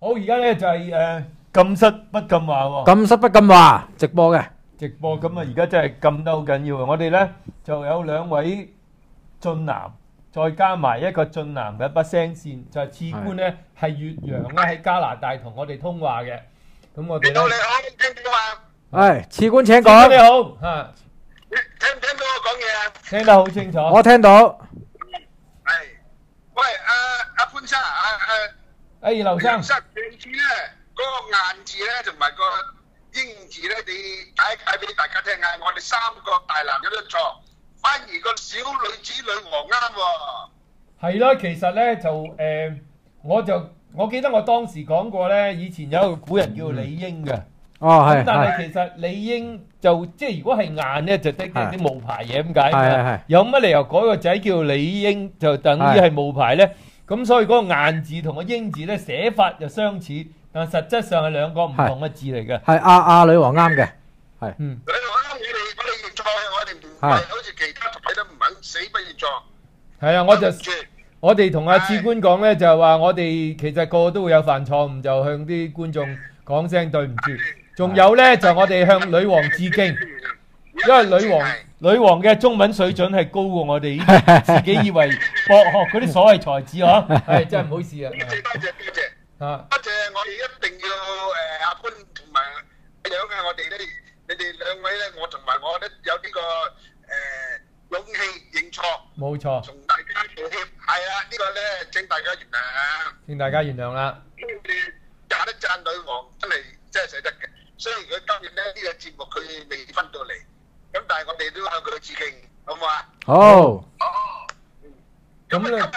好，而家咧就係禁室不禁話喎， 禁室不禁話直播嘅。 直播咁啊！而家真係禁得好緊要啊！我哋咧就有兩位俊男，再加埋一個俊男嘅一把聲線，就係次官咧係越洋咧喺加拿大同我哋通話嘅。咁我哋咧， 你好，聽到嘛？ 係，次官請次官你講。 好嚇， 聽唔聽到我講嘢啊？ 聽得好清楚。 我聽到。 係，喂，阿潘生， 劉生， 上次咧嗰個硬字咧同埋個英字咧，你解俾大家聽下。我哋三個大男人都錯，反而個小女子女王啱喎。 係咯，其實咧就我記得我當時講過咧，以前有一個古人叫李英嘅。 哦，係。 咁但係其實李英就即係如果係硬咧，就得啲冒牌嘢咁解。 係。 有乜理由改個仔叫李英就等於係冒牌咧？咁所以嗰個硬字同個英字咧寫法就相似，但實質上係兩個唔同嘅字嚟嘅。 係阿女王啱嘅。係。 嗯。 女王啱，我哋認錯，我哋唔係好似其他台都唔肯死不認錯。 係啊，我哋同阿次官講咧，就係話我哋其實個個都會有犯錯誤，就向啲觀眾講聲對唔住。仲有咧就我哋向女王致敬，因為女王嘅中文水準係高過我哋呢啲自己以為博學嗰啲所謂才子嗬，係真係唔好意思啊！ 多謝啊！ 多謝，我哋一定要阿潘同埋阿楊啊，我哋咧，你哋兩位咧，我同埋我咧有呢個勇氣認錯， 冇錯， 同大家道歉。係啊，呢個咧請大家原諒， 請大家原諒啦。 讚一讚女王真係使得嘅。雖然佢今日咧呢個節目佢未分到嚟，咁但係我哋都向佢致敬，好唔好啊？ 好。 咁咧，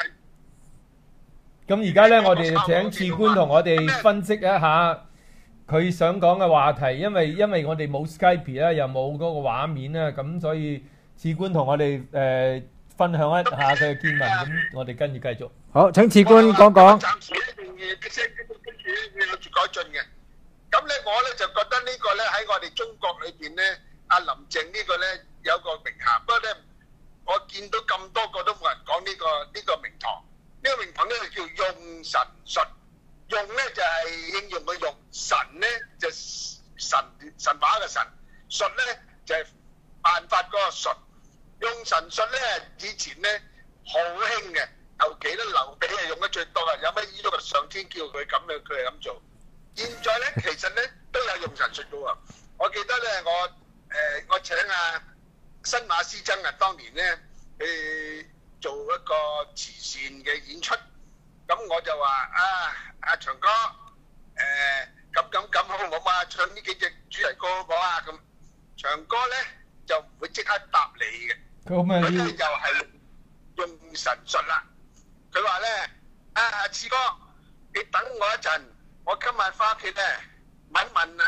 咁而家咧，我哋請次官同我哋分析一下佢想講嘅話題，因為我哋冇 Skype 啦，又冇嗰個畫面啦，咁所以次官同我哋分享一下佢嘅見聞，咁我哋跟住繼續。 好，請次官講講。 暫時一定要啲聲跟住有住改進嘅。咁咧，我咧就覺得呢個咧喺我哋中國裏邊咧，阿林鄭呢個咧有個名銜，不過咧我見到咁多個都冇人講呢個名堂。呢個名堂咧就叫用神術，用咧就係應用嘅用，神咧就神話嘅神，術咧就係辦法嗰個術。用神術咧以前咧好興嘅，尤其咧劉備係用得最多嘅，有乜依喐上天叫佢咁樣，佢係咁做。現在咧，其實咧都有用神術嘅喎。我記得咧，我請新馬師曾啊，當年咧去做一個慈善嘅演出，咁我就話阿長哥，咁好唔好嘛？唱呢幾隻主題歌好唔好啊？咁長哥咧就唔會即刻答你嘅，佢咧又係用神術啦。佢話咧，次哥，你等我一陣。我今日翻屋企咧，問一問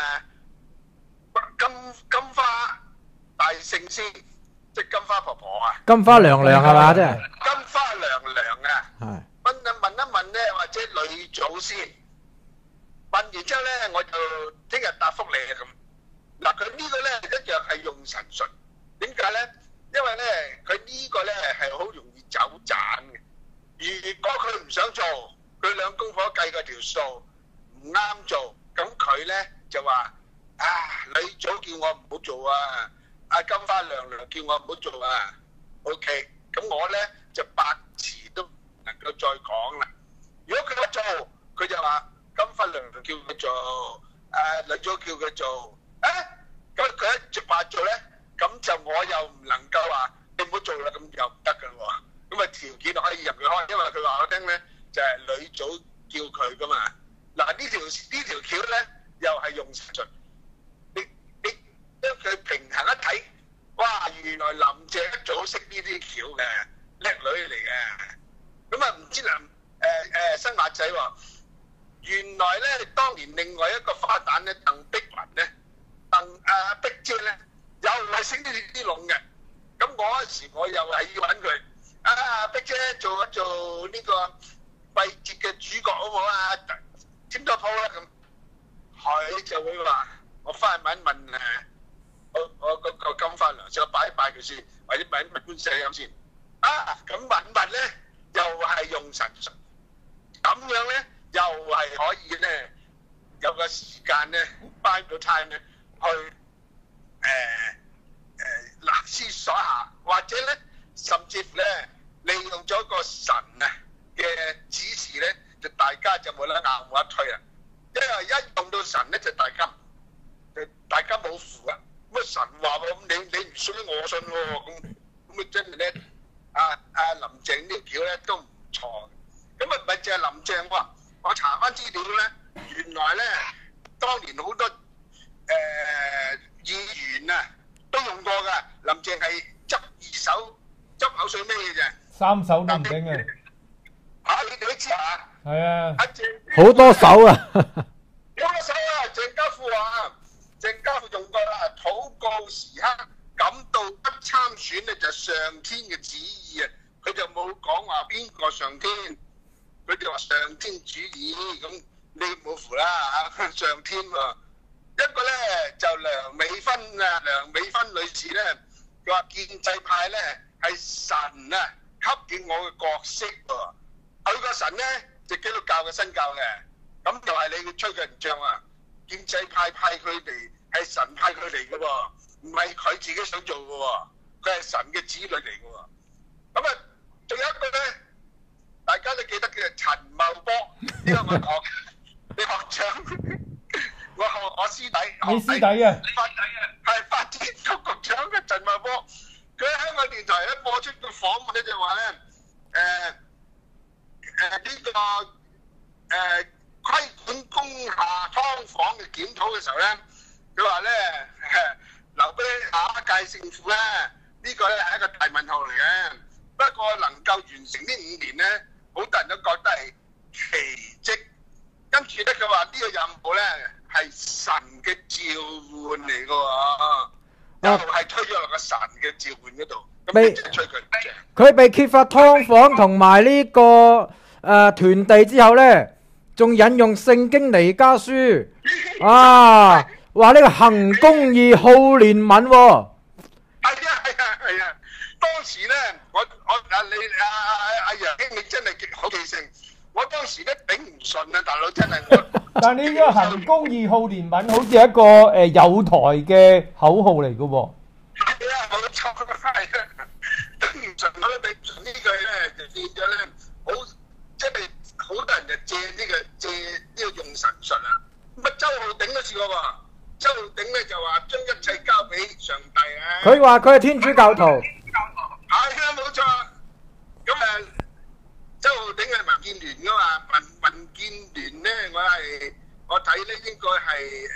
金花大聖先，即係金花婆婆啊。 金花娘娘係嘛？即係。 金花娘娘啊。 係。 問一問咧，或者女祖先。問完之後咧，我就聽日答覆你啊咁。嗱，佢呢個咧一樣係用神術。點解咧？因為咧，佢呢個咧係好容易走盞嘅。如果佢唔想做，佢兩公婆計個條數。唔啱做，咁佢咧就話女祖叫我唔好做啊，阿金花娘娘叫我唔好做啊。OK，咁我咧就百詞都唔能夠再講啦。如果佢一做，佢就話金花娘娘叫佢做，女祖叫佢做，咁佢一直話做咧，咁就我又唔能夠話你唔好做啦，咁又唔得噶喎。咁啊條件可以任佢開，因為佢話我聽咧就係女祖叫佢噶嘛。嗱，呢條橋咧又係用神術，你將佢平衡一睇，哇！原來林鄭一早識呢啲橋嘅叻女嚟嘅。咁啊唔知新馬仔話，原來咧當年另外一個花旦咧鄧碧雲咧，碧姐咧又係識呢啲龍嘅。咁我嗰時我又係要揾佢，碧姐做呢個季節嘅主角好唔好啊？簽咗鋪啦咁，佢就會話：我翻去問一問我嗰個金花娘，我拜一拜佢先，或者問一問觀世音先。咁問咧又係用神術，咁樣咧又係可以咧有個時間咧 ，buy 到 time 咧去思索下，或者咧甚至乎咧利用咗個神啊嘅指示咧，就大家就冇得拗冇得推啦。因為一用到神咧，就大家冇符啊！咁神話喎，咁你唔信我信喎，咁啊真係咧，林鄭呢條橋咧都唔錯。咁啊唔係淨係林鄭喎，我查翻資料咧，原來咧當年好多議員啊都用過㗎。林鄭係執口水尾嘅啫 ，3手都唔頂啊！ 你哋都知啊？ 係啊， 好多手啊！ 好多手啊！鄭家富話，鄭家富用過啦，禱告時刻感到不參選咧就上天嘅旨意啊！佢就冇講話邊個上天，佢哋話上天主意，咁你冇符啦嚇，上天喎。一個咧就梁美芬女士咧，佢話建制派咧係神啊給予我嘅角色喎，佢個神咧就基督教嘅新教嘅。咁又係你嘅吹佢唔脹啊！建制派佢哋係神派佢嚟嘅喎，唔係佢自己想做嘅喎，佢係神嘅子女嚟嘅喎。咁啊，仲有一個咧，大家都記得嘅陳茂波，呢個我學，你學長，我師弟， 你師弟啊？ 係發展局局長嘅陳茂波，佢喺香港電台咧播出個訪問咧就話咧，呢個規管工廈劏房嘅檢討嘅時候咧，佢話咧留俾下一屆政府咧，呢個咧係一個大問號嚟嘅。不過能夠完成呢5年咧，好多人都覺得係奇蹟。跟住咧，佢話呢個任務咧係神嘅召喚嚟嘅喎，又係推咗落個神嘅召喚嗰度。咁你就吹佢唔正。 佢被揭發劏房同埋呢個團地之後咧。仲引用聖經彌迦書啊，話呢個行公義好憐憫喎。 係啊！當時咧，阿楊兄你真係好記性。我當時咧頂唔順啊，大佬真係我。 但你呢個行公義好憐憫，好似一個有台嘅口號嚟嘅喎。 係啊，冇錯，係啊，頂唔順，我都頂唔順呢句咧，就變咗咧好即係。好多人就借呢個用神術啊！乜周浩鼎都試過喎，周浩鼎咧就話將一切交俾上帝啊！ 佢話佢係天主教徒。係啊，冇錯。咁周浩鼎係民建聯噶嘛？民建聯咧，我睇咧應該係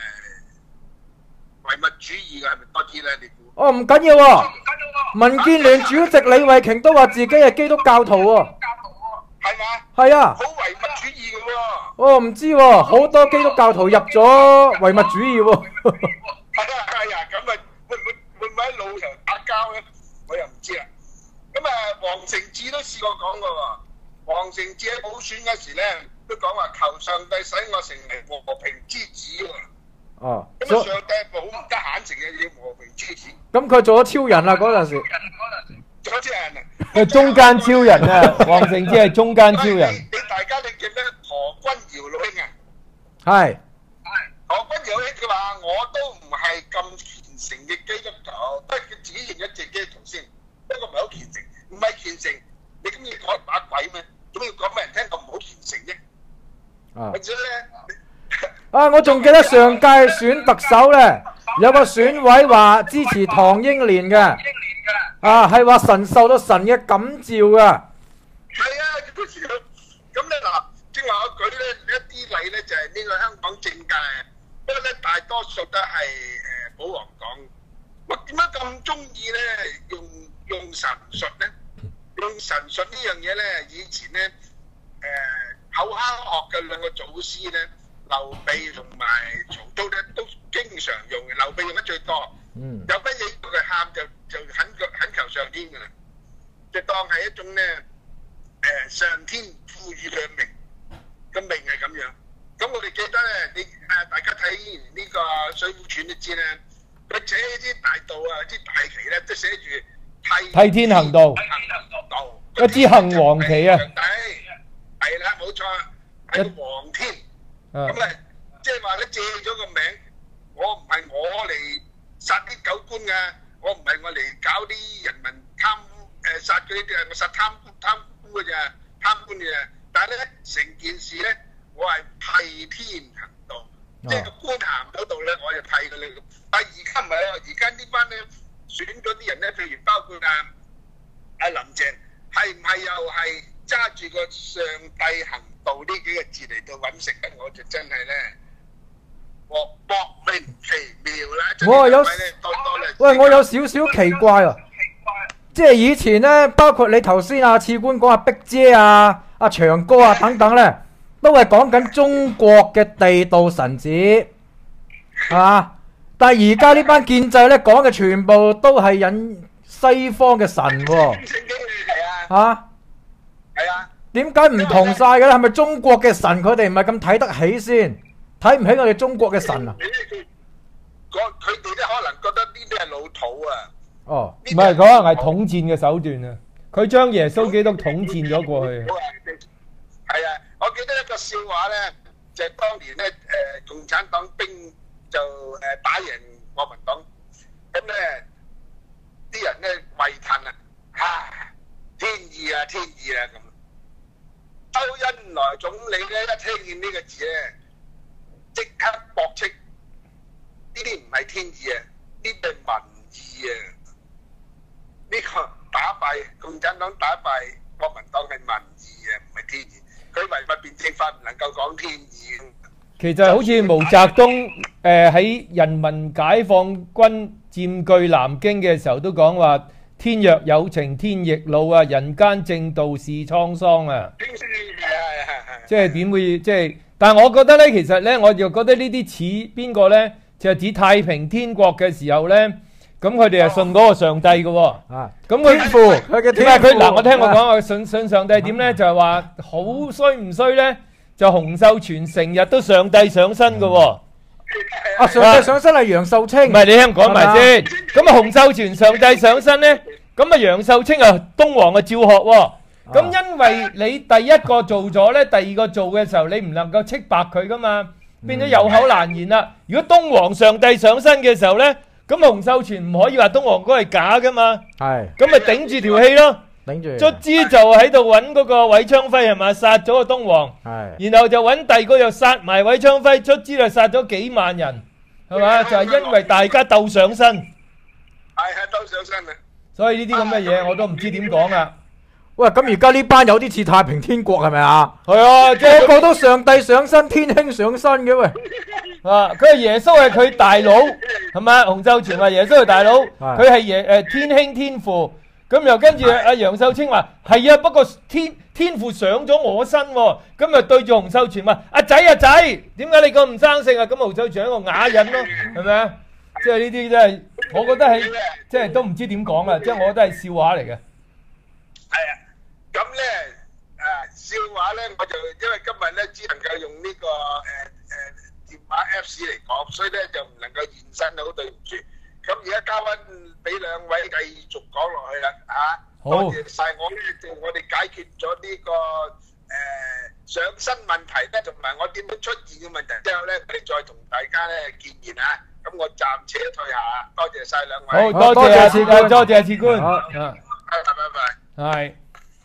唯物主義嘅，係咪多啲咧？你估？ 哦，唔緊要喎。民建聯主席李慧瓊都話自己係基督教徒喎。 係嘛？ 係啊， 好唯物主義嘅喎。 哦，唔知喎，好多基督教徒入咗唯物主義喎。 係啊，咁啊會唔會喺路上打交咧？我又唔知啦。咁黃成智都試過講過喎。黃成智喺補選嗰時咧，都講話求上帝使我成為和平之子喎。 哦。 咁上帝好唔得閒成日要和平之子。 咁佢做咗超人啦嗰陣時。 做咗超人啊！ 佢中間超人啊，黃成智係中間超人。 大家你記得何君堯老兄啊？ 係。 何君堯老兄佢話：我都唔係咁虔誠嘅基督徒，不過佢自己認一隻基督徒先，不過唔係好虔誠，唔係虔誠，你咁要講把鬼咩？點要講俾人聽咁唔好虔誠啫？或者咧？ 我仲記得上屆選特首咧，有個選委話支持唐英年嘅。係話神受到神嘅感召噶。 係啊，咁咧嗱，正話我舉咧一啲例咧，就係呢個香港政界，不過咧大多數都係保皇黨。我點解咁中意咧用神術咧？用神術呢樣嘢咧，以前咧口腔學嘅兩個祖師咧，劉備同埋曹操咧都經常用嘅。劉備用得最多。有乜嘢佢喊就懇求上天㗎啦，就當係一種咧上天賦予佢嘅命，個命係咁樣。咁我哋記得咧，大家睇呢個《水滸傳》都知咧，佢寫啲大道啊、啲大旗咧，都寫住替天行道，一支杏黃旗啊。 係啦，冇錯。 係個黃天。咁啊，即係話咧借咗個名，我唔係我嚟殺啲狗官㗎，我唔係我嚟搞啲人民貪污殺嗰啲我殺貪污嘅咋，貪官嘅咋。但係咧成件事咧，我係替天行道，即係個官行嗰度咧，我就替佢哋。但係而家唔係啊，而家呢班咧選嗰啲人咧，譬如包括阿林鄭，係唔係又係揸住個上帝行道呢幾個字嚟到揾食咧？我就真係咧，莫名其妙啦！ 我有少少奇怪啊！即係以前咧，包括你頭先啊，次官講阿碧姐啊、阿長哥啊等等咧，都係講緊中國嘅地道神子，係嘛？但係而家呢班建制咧講嘅全部都係引西方嘅神喎，嚇？係啊？點解唔同晒嘅咧？係咪中國嘅神佢哋唔係咁睇得起先？睇唔起我哋中國嘅神啊？ 佢哋咧可能覺得呢啲係老土啊！ 哦，唔係，可能係統戰嘅手段啊！佢將耶穌基督統戰咗過去。 係啊，我記得一個笑話咧，就係當年咧共產黨兵就打贏國民黨，咁咧啲人咧為嘆啦，天意啊天意啊咁。周恩來總理咧一聽見呢個字咧，即刻駁斥，呢啲唔係天意啊，呢啲係民意啊！呢個打敗共產黨打敗國民黨係民意啊，唔係天意。佢違法辯證法唔能夠講天意。 其實好似毛澤東喺人民解放軍佔據南京嘅時候都講話：天若有情天亦老啊，人間正道是滄桑啊！即係點會即係？但係我覺得呢，其實呢，我就覺得呢啲似邊個呢？就係指太平天國嘅時候呢。咁佢哋係信嗰個上帝嘅喎，咁佢天父，佢嘅天父嗱，我聽我講啊，信上帝點咧？就係話好衰唔衰咧？就洪秀全成日都上帝上身嘅喎， 上帝上身係楊秀清， 唔係你聽講埋先。咁啊，洪秀全上帝上身咧，咁啊楊秀清啊東皇啊照學喎。咁因為你第一個做咗咧，第二個做嘅時候，你唔能夠斥白佢噶嘛，變咗有口難言啦。如果東皇上帝上身嘅時候咧，咁洪秀全唔可以話東皇哥係假噶嘛，咁咪頂住條氣咯，卒之就喺度揾嗰個韋昌輝係嘛，殺咗個東皇，然後就揾第二個又殺埋韋昌輝，卒之就殺咗幾萬人，係嘛？就係因為大家鬥上身， 鬥上身啊！ 所以呢啲咁嘅嘢我都唔知點講啊！ 喂，咁而家呢班有啲似太平天國係咪啊？ 係啊， 個個都上帝上身，天兄上身嘅喂。 佢係耶穌係佢大佬，係咪？洪秀全話耶穌係大佬，佢係天兄天父。咁又跟住阿楊秀清話係啊，不過天父上咗我身喎。咁又對住洪秀全話：阿仔啊仔，點解你咁唔生性啊？咁洪秀全一個啞忍咯，係咪啊？即係呢啲真係，我覺得係即係都唔知點講啊！即係我覺得係笑話嚟嘅。 係啊。咁咧笑話咧，我就因為今日咧只能夠用呢個電話 Apps 嚟講，所以咧就唔能夠現身，好對唔住。咁而家交翻俾兩位繼續講落去啦嚇。多謝曬我哋解決咗呢個上身問題咧，同埋我點樣出現嘅問題之後咧，我哋再同大家咧見面嚇。咁我暫且退下，多謝曬兩位。 好，多謝次官，多謝次官。 拜拜。 係。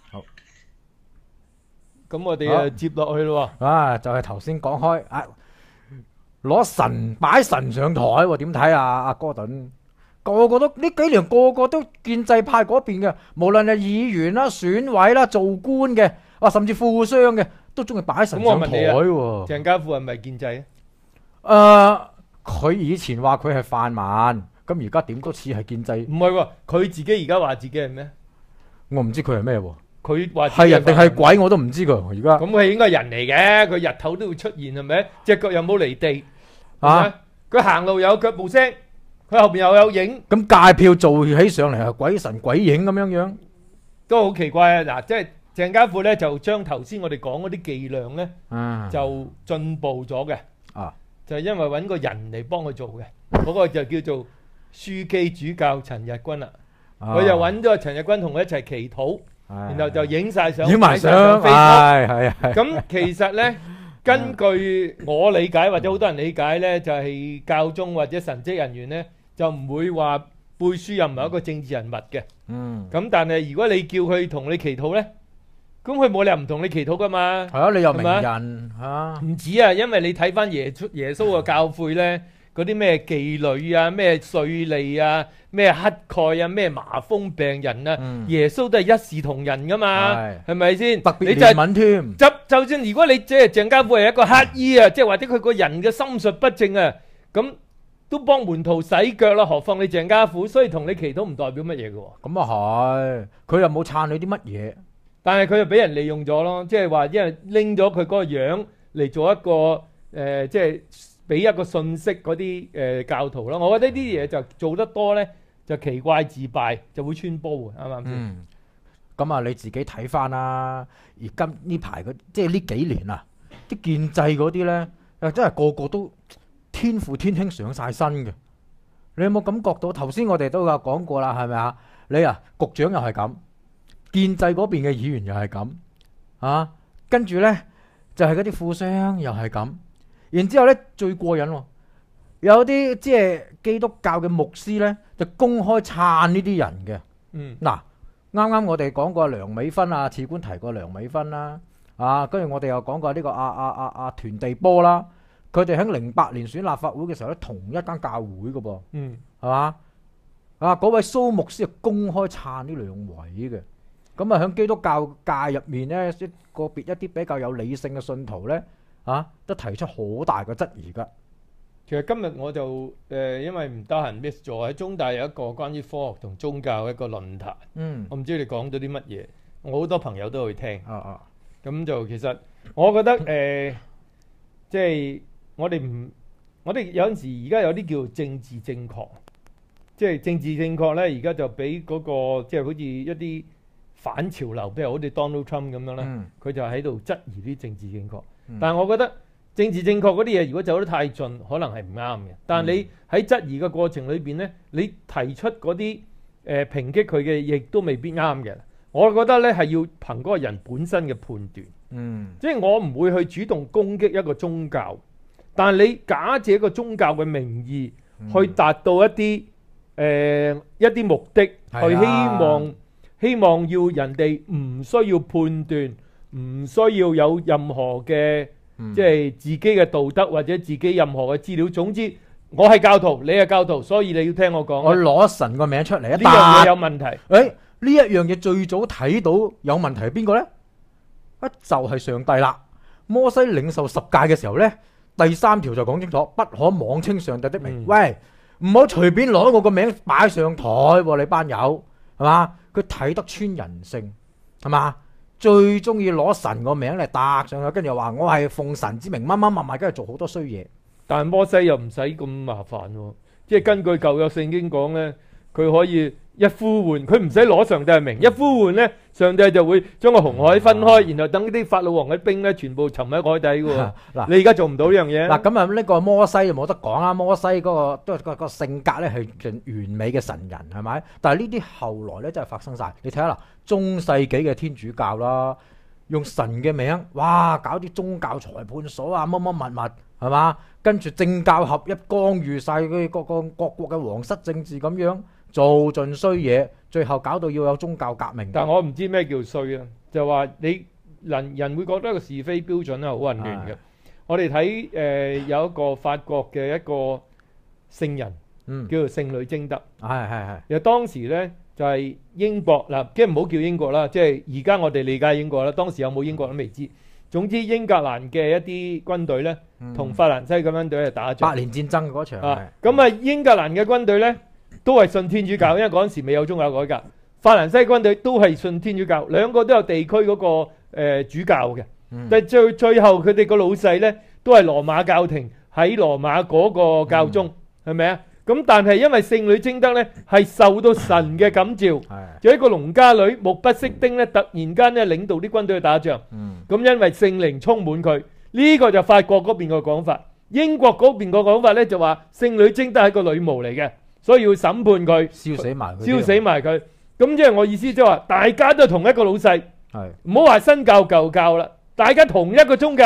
咁我哋接落去咯喎， 就係頭先講開攞神擺神上台喎，點睇啊？阿哥頓個個都呢幾年個個都建制派嗰邊嘅，無論係議員啦、選委啦、做官嘅，甚至富商嘅，都中意擺神上台喎。 鄭家富係咪建制啊？ 佢以前話佢係泛民，咁而家點都似係建制。唔係喎，佢自己而家話自己係咩？ 我唔知佢係咩喎。 佢話係人定係鬼我都唔知佢而家。 咁佢應該係人嚟嘅，佢日頭都會出現係咪？隻腳又冇離地，佢行路有腳步聲，佢後邊又有影。咁界票做起上嚟係鬼神鬼影咁樣， 都好奇怪啊！嗱，即係鄭家富咧就將頭先我哋講嗰啲伎倆咧，就進步咗嘅。就係因為揾個人嚟幫佢做嘅，嗰個就叫做樞機主教陳日君啦。佢就揾咗陳日君同佢一齊祈禱。然後就影晒相， 影埋相，係。 咁其實咧， 根據我理解或者好多人理解呢，就係教宗或者神職人員呢，就唔會話背書任何一個政治人物嘅。咁但係如果你叫佢同你祈禱呢，咁佢冇理由唔同你祈禱噶嘛。 係啊，你又名係人嚇， 唔止啊，因為你睇翻耶穌嘅教誨呢，嗰啲咩妓女啊、咩稅吏啊、咩乞丐啊、咩麻風病人啊，耶穌都係一視同仁噶嘛，係咪先？ 特別你就係憐憫添。 就算如果你即係鄭家富係一個乞衣啊，即係或者佢個人嘅心術不正啊，咁都幫門徒洗腳啦，何況你鄭家富？所以同你祈禱唔代表乜嘢嘅喎。 咁啊係，佢又冇撐你啲乜嘢。 但係佢就俾人利用咗咯，即係話因為拎咗佢嗰個樣嚟做一個即係俾一個信息嗰啲教徒咯。我覺得呢啲嘢就做得多呢，就奇怪自敗，就會穿煲嘅，啱唔啱先？ 咁啊，你自己睇翻啦。而今呢排即係呢幾年啊，啲建制嗰啲呢，真係個個都天父天兄上晒身嘅。你有冇感覺到？頭先我哋都有講過啦，係咪啊？你啊，局長又係咁。建制嗰邊嘅議員又係咁啊，跟住呢，就係嗰啲富商又係咁，然之後呢，最過癮喎，有啲即係基督教嘅牧師呢，就公開撐呢啲人嘅。嗱，啱啱我哋講過梁美芬啊，次官提過梁美芬啦，跟住我哋又講過呢個團地波啦，佢哋喺08年選立法會嘅時候咧，同一間教會嘅噃，係嘛？嗰位蘇牧師係公開撐呢兩位嘅。咁啊，喺基督教界入面咧，個別一啲比較有理性嘅信徒咧，都提出好大嘅質疑㗎。 其實今日我就因為唔得閒 miss 咗喺中大有一個關於科學同宗教一個論壇。我唔知你講咗啲乜嘢，我好多朋友都去聽。咁就其實我覺得即係我哋有陣時而家有啲叫政治正確，即係政治正確咧，而家就俾嗰個即係好似一啲反潮流，譬如好似 Donald Trump 咁樣咧，佢就喺度質疑啲政治正確。但係我覺得政治正確嗰啲嘢，如果走得太盡，可能係唔啱嘅。但係你喺質疑嘅過程裏邊咧，你提出嗰啲抨擊佢嘅，亦都未必啱嘅。我覺得咧係要憑嗰個人本身嘅判斷。即係我唔會去主動攻擊一個宗教，但係你假借一個宗教嘅名義去達到一啲目的，去希望要人哋唔需要判斷，唔需要有任何嘅即係自己嘅道德或者自己任何嘅資料。總之，我係教徒，你係教徒，所以你要聽我講。我攞神個名出嚟，呢樣嘢有問題。 呢一樣嘢最早睇到有問題係邊個呢？就係上帝啦。摩西領受十誡嘅時候呢，第3條就講清楚，不可妄稱上帝的名。喂，唔好隨便攞我個名擺上台喎，你班友係嘛？佢睇得穿人性係嘛？最中意攞神個名嚟搭上去，跟住又話我係奉神之名乜乜乜乜，跟住做好多衰嘢。 但係摩西又唔使咁麻煩喎，即係根據舊約聖經講呢，佢可以一呼喚，佢唔使攞上帝嘅名，一呼喚呢，上帝就會將個紅海分開，然後等啲法老王嘅兵呢全部沉喺海底嘅喎。你而家做唔到呢樣嘢。咁啊呢個摩西就冇得講啦，摩西嗰個性格呢係完美嘅神人係咪？但係呢啲後來呢真係發生晒。你睇下啦，中世紀嘅天主教啦，用神嘅名，哇搞啲宗教裁判所啊乜乜物物係嘛？跟住政教合一，干預晒佢各國嘅皇室政治咁樣。做盡衰嘢，最後搞到要有宗教革命。但我唔知咩叫衰啊，就話你人會覺得個是非標準係好混亂嘅。我哋睇有一個法國嘅一個聖人，叫做聖女貞德。其實當時呢就係英國嗱，即係唔好叫英國啦，即係而家我哋理解英國啦。當時有冇英國都未知。總之英格蘭嘅一啲軍隊呢，同法蘭西嘅軍隊係打仗。8年戰爭嗰場。咁啊，英格蘭嘅軍隊呢，都係信天主教，因為嗰陣時未有宗教改革。法蘭西軍隊都係信天主教，兩個都有地區嗰個主教嘅。但係最後佢哋個老細呢，都係羅馬教廷喺羅馬嗰個教宗，係咪啊？咁但係因為聖女貞德呢係受到神嘅感召，有一個農家女目不識丁呢，突然間呢領導啲軍隊去打仗。咁因為聖靈充滿佢，呢個就法國嗰邊個講法。英國嗰邊個講法呢就話聖女貞德係個女巫嚟嘅。所以要審判佢，燒死埋佢。咁即係我意思，即係話大家都係同一個老細，唔好話新教舊教啦。大家同一個宗教，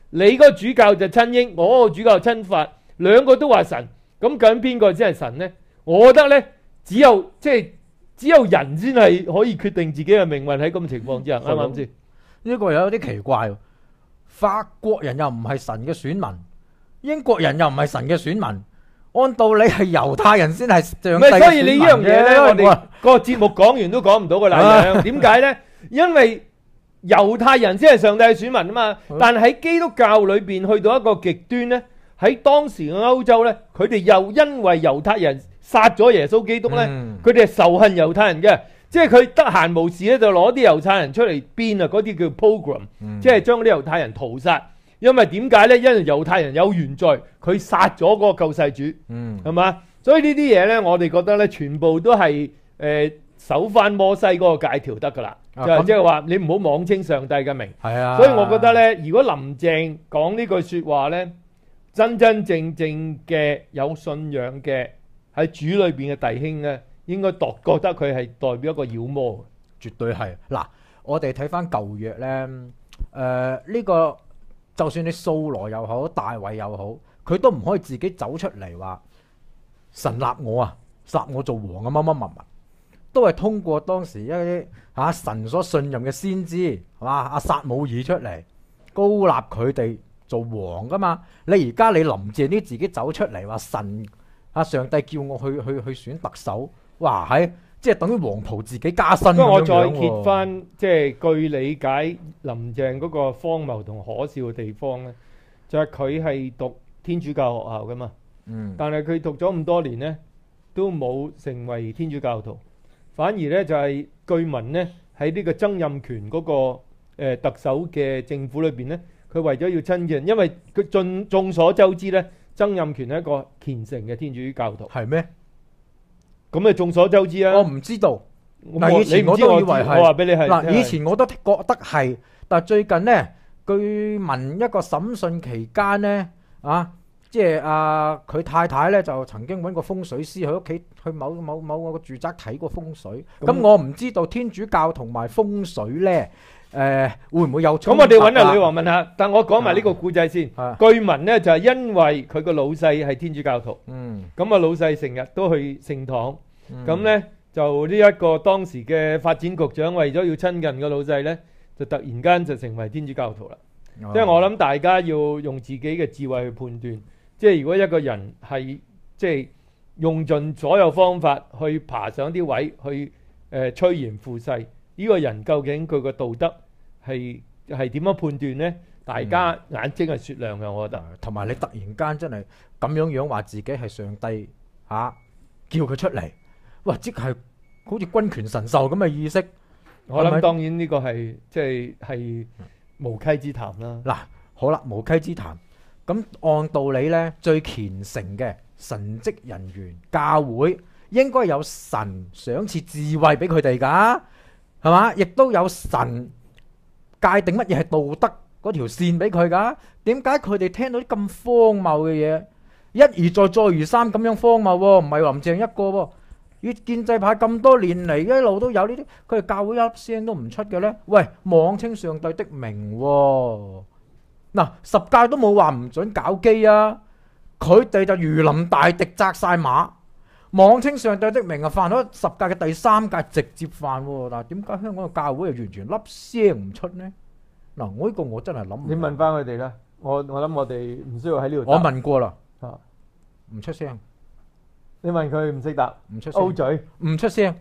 你嗰個主教就親英，我嗰個主教親法，兩個都話神，咁究竟邊個先係神呢？我覺得呢，只有人先係可以決定自己嘅命運喺咁嘅情況之下，啱唔啱先？ 呢個有啲奇怪喎，法國人又唔係神嘅選民，英國人又唔係神嘅選民。按道理係猶太人先係上帝嘅選民嘅。 所以你呢樣嘢咧，我哋個節目講完都講唔到嘅啦。點解咧？因為猶太人先係上帝嘅選民啊嘛。但係喺基督教裏邊去到一個極端咧，喺當時嘅歐洲咧，佢哋又因為猶太人殺咗耶穌基督咧，佢哋係仇恨猶太人嘅。即係佢得閒無事咧，就攞啲猶太人出嚟鞭啊！嗰啲叫 pogrom，即係將啲猶太人屠殺。因為點解呢？因為猶太人有原罪，佢殺咗嗰個救世主，係嘛？所以呢啲嘢呢，我哋覺得呢，全部都係守翻摩西嗰個戒條得噶啦，就即係話你唔好妄稱上帝嘅名。係啊，所以我覺得呢，如果林鄭講呢句説話呢，真真正正嘅有信仰嘅喺主裏邊嘅弟兄呢，應該覺得佢係代表一個妖魔， 絕對係。嗱，我哋睇翻舊約呢，呢個。就算你掃羅又好，大衛又好，佢都唔可以自己走出嚟話神立我啊，立我做王啊，乜乜乜乜，都係通過當時一啲神所信任嘅先知，係嘛？阿撒母耳出嚟高立佢哋做王噶嘛。你而家你林鄭啲自己走出嚟話神上帝叫我去選特首，哇係！即係等於黃袍自己加身咁樣。不過我再揭翻，即係據理解林鄭嗰個荒謬同可笑嘅地方咧，就係佢係讀天主教學校噶嘛。但係佢讀咗咁多年咧，都冇成為天主教徒，反而咧就係據聞咧喺呢個曾蔭權嗰個特首嘅政府裏邊咧，佢為咗要親近，因為佢眾所周知咧，曾蔭權係一個虔誠嘅天主教徒。 係咩？ 咁啊，眾所周知啊！ 我唔知道。嗱，以前我都以為係。 我話俾你係。 嗱，以前我都覺得係，但係最近呢，據聞一個審訊期間呢，即係佢太太呢就曾經揾個風水師去屋企去某個住宅睇過風水。咁我唔知道天主教同埋風水呢，會唔會有衝突？ 咁我哋揾阿女王問下，但我講埋呢個故仔先。據聞呢就係因為佢個老細係天主教徒，咁啊老細成日都去聖堂，咁呢就呢一個當時嘅發展局長為咗要親近個老細呢，就突然間就成為天主教徒啦。即係我諗大家要用自己嘅智慧去判斷，即係如果一個人係即係用盡所有方法去爬上啲位去趨炎附勢。呢個人究竟佢個道德係點樣判斷呢？大家眼睛係雪亮嘅，我覺得。 同埋你突然間真係咁樣話自己係上帝叫佢出嚟，哇！即係好似君權神授咁嘅意識。 我諗當然呢個係即係無稽之談啦。 嗱，好啦，無稽之談。咁按道理呢，最虔誠嘅神職人員教會應該有神賞賜智慧俾佢哋㗎。係嘛？亦都有神界定乜嘢係道德嗰條線俾佢噶？點解佢哋聽到啲咁荒謬嘅嘢，一而再再而三咁樣荒謬喎？唔係林鄭一個喎，與建制派咁多年嚟一路都有呢啲，佢哋教會一粒聲都唔出嘅呢？喂，妄稱上帝的名喎！嗱，十誡都冇話唔准搞基啊，佢哋就如臨大敵紮晒馬。妄稱上帝的名犯咗十誡嘅第三誡直接犯喎，但係點解香港嘅教會係完全粒聲唔出呢？嗱，我呢個我真係諗唔。 你問翻佢哋啦，我諗我哋唔需要喺呢度。 我問過啦，唔出聲。 你問佢唔識答， 唔出聲。 O嘴， 唔出聲。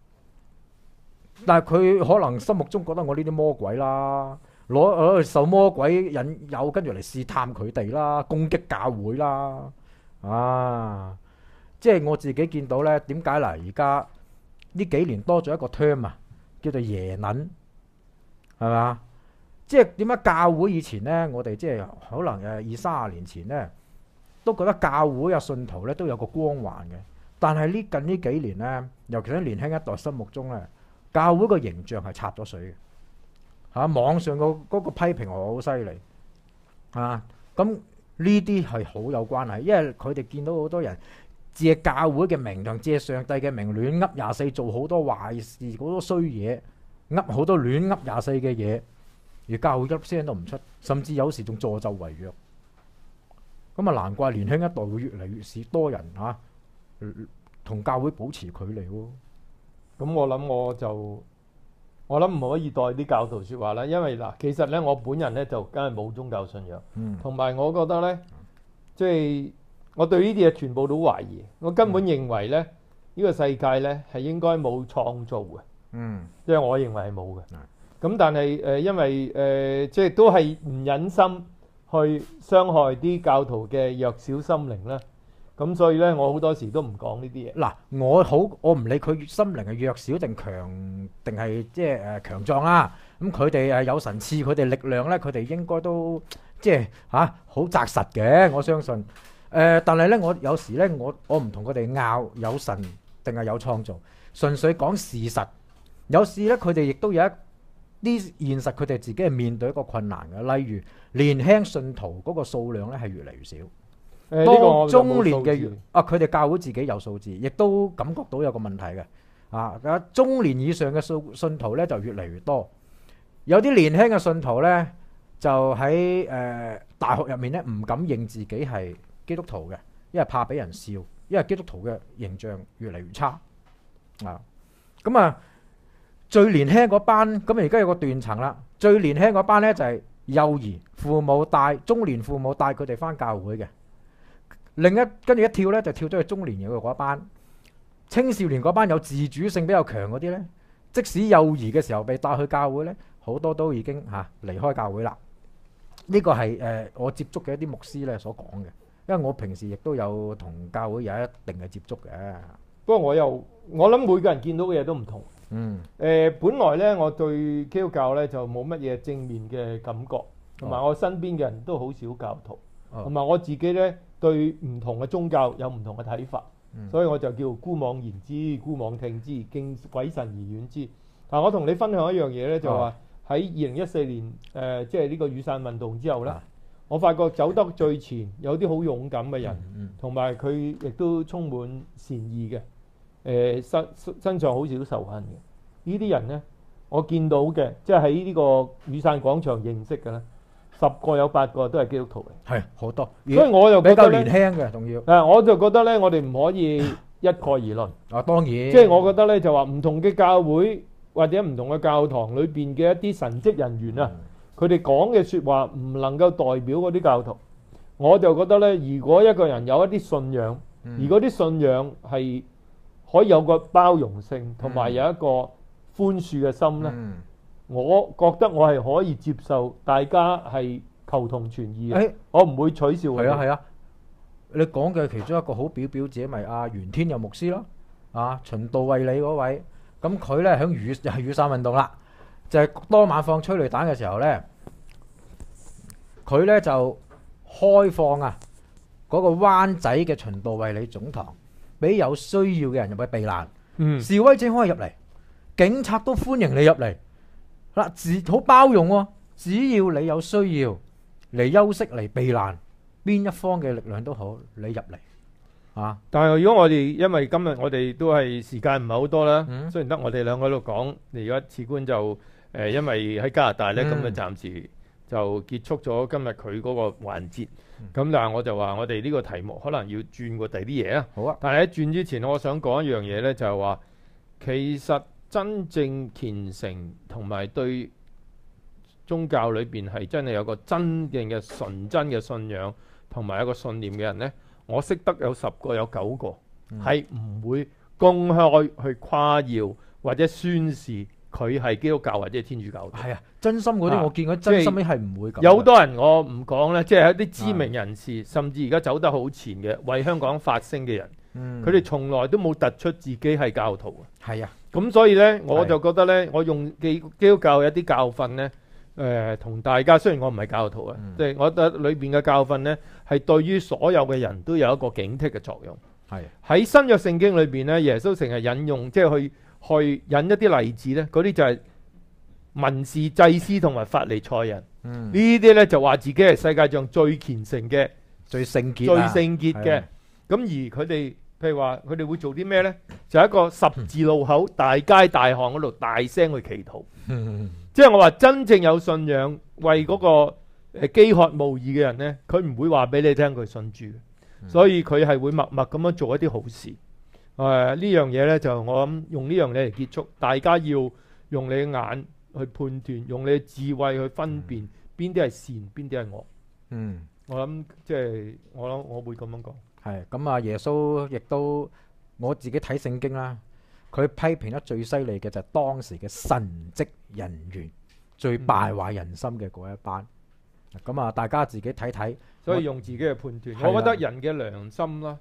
但係佢可能心目中覺得我呢啲魔鬼啦，攞受魔鬼引誘，跟住嚟試探佢哋啦，攻擊教會啦，即係我自己見到呢，點解嗱？而家呢幾年多咗一個 term 叫做耶撚，係嘛？即係點解教會以前呢，我哋即係可能20-30年前呢，都覺得教會信徒呢都有個光環嘅。但係近呢幾年呢，尤其喺年輕一代心目中呢，教會個形象係插咗水嘅。網上嗰個批評好犀利咁呢啲係好有關係，因為佢哋見到好多人借教會嘅名同借上帝嘅名亂噏24，做好多壞事，好多衰嘢，噏好多亂噏24嘅嘢，而教會一聲都唔出， 甚至有時仲助紂為虐。咁啊，難怪年輕一代會越嚟越少多人同教會保持距離喎。 咁我諗唔可以代啲教徒説話啦，因為嗱，其實咧我本人咧就梗係冇宗教信仰，同埋我覺得咧，即係我對呢啲嘢全部都懷疑，我根本認為咧呢個世界咧係應該冇創造嘅，即係我認為係冇嘅。咁但係因為即係都係唔忍心去傷害啲教徒嘅弱小心靈啦。咁所以咧，我好多時都唔講呢啲嘢。 嗱，我唔理佢心靈係弱小定強定係即係強壯啦。咁佢哋有神賜佢哋力量咧，佢哋應該都即係好紮實嘅，我相信。但係咧，我有時咧，我唔同佢哋拗有神定係有創造，純粹講事實。有時咧，佢哋亦都有一啲現實，佢哋自己係面對一個困難嘅。例如年輕信徒嗰個數量咧係越嚟越少。當中年嘅佢哋教會自己有數字，亦都感覺到有個問題嘅。中年以上嘅信徒咧就越嚟越多。有啲年輕嘅信徒咧就喺大學入面咧唔敢認自己係基督徒嘅，因為怕俾人笑，因為基督徒嘅形象越嚟越差。最年輕嗰班，咁而家有個斷層啦。最年輕嗰班咧就係幼兒，父母帶，中年父母帶佢哋返教會嘅。跟住一跳咧，就跳咗去中年嘅嗰班，青少年嗰班有自主性比較強嗰啲咧，即使幼兒嘅時候被帶去教會咧，好多都已經離開教會啦。呢個係我接觸嘅一啲牧師咧所講嘅，因為我平時亦都有同教會有一定嘅接觸嘅。 不過我諗每個人見到嘅嘢都唔同。本來咧我對基督教咧就冇乜嘢正面嘅感覺，同埋我身邊嘅人都好少教徒，同埋我自己咧對唔同嘅宗教有唔同嘅睇法，所以我就叫姑妄言之，姑妄聽之，敬鬼神而遠之。但我同你分享一樣嘢咧，就話喺2014年即係呢個雨傘運動之後咧，我發覺走得最前有啲好勇敢嘅人，同埋佢亦都充滿善意嘅，身上好少仇恨嘅。呢啲人咧，我見到嘅即係喺呢個雨傘廣場認識嘅咧，10個有8個都係基督徒嚟，係好多。 所以我就覺得比較年輕嘅仲要。 我就覺得咧，我哋唔可以一概而論。 當然。 即係我覺得咧，就話唔同嘅教會或者唔同嘅教堂裏邊嘅一啲神職人員啊，佢哋講嘅説話唔能夠代表嗰啲教徒。我就覺得咧，如果一個人有一啲信仰，而嗰啲信仰係可以有個包容性，同埋有一個寬恕嘅心咧，我覺得我係可以接受大家係求同存異嘅，我唔會取笑佢。 係啊，你講嘅其中一個好表姐咪袁天佑牧師咯，循道衛理嗰位，咁佢咧響雨傘運動啦，就係當晚放催淚彈嘅時候咧，佢咧就開放嗰個灣仔嘅循道衛理總堂，俾有需要嘅人入去避難。示威者可以入嚟，警察都歡迎你入嚟。好包容喎，只要你有需要嚟休息嚟避難，邊一方嘅力量都好，你入嚟。 但係如果我哋因為今日我哋都係時間唔係好多啦，雖然得我哋兩個喺度講，而家次官就因為喺加拿大咧，咁就暫時就結束咗今日佢嗰個環節。咁但係我就話我哋呢個題目可能要轉過第啲嘢啊。 好啊。 但係喺轉之前，我想講一樣嘢咧，就係話其實真正虔誠同埋對宗教裏邊係真係有個真正嘅純真嘅信仰同埋一個信念嘅人呢，我識得有10個有9個係唔會公開去誇耀或者宣示佢係基督教或者係天主教。 係真心嗰啲我見佢真心係唔會咁。 有好多人我唔講咧，即係一啲知名人士，甚至而家走得好前嘅為香港發聲嘅人，佢哋從來都冇突出自己係教徒嘅。 係咁所以呢，我就覺得呢，我用基督教一啲教訓呢，同大家，雖然我唔係教徒即係我覺得裏邊嘅教訓呢，係對於所有嘅人都有一個警惕嘅作用。喺新約聖經裏邊呢，耶穌成日引用，即係去引一啲例子呢，嗰啲就係文士、祭司同埋法利賽人。呢啲呢就話自己係世界上最虔誠嘅、 最聖潔嘅。咁而佢哋譬如話佢哋會做啲咩呢？就喺一個十字路口、大街大巷嗰度大聲去祈禱。即係我話真正有信仰，為嗰個飢渴慕義嘅人呢，佢唔會話俾你聽佢信主嘅，所以佢係會默默咁樣做一啲好事。呢樣嘢呢，就我諗用呢樣嘢嚟結束，大家要用你嘅眼去判斷，用你嘅智慧去分辨邊啲係善，邊啲係惡。我諗即係我會咁樣講。 係咁啊！耶穌亦都我自己睇聖經啦，佢批評得最犀利嘅就係當時嘅神職人員，最敗壞人心嘅嗰一班。咁啊，大家自己睇睇。 所以用自己嘅判斷，我覺得人嘅良心啦，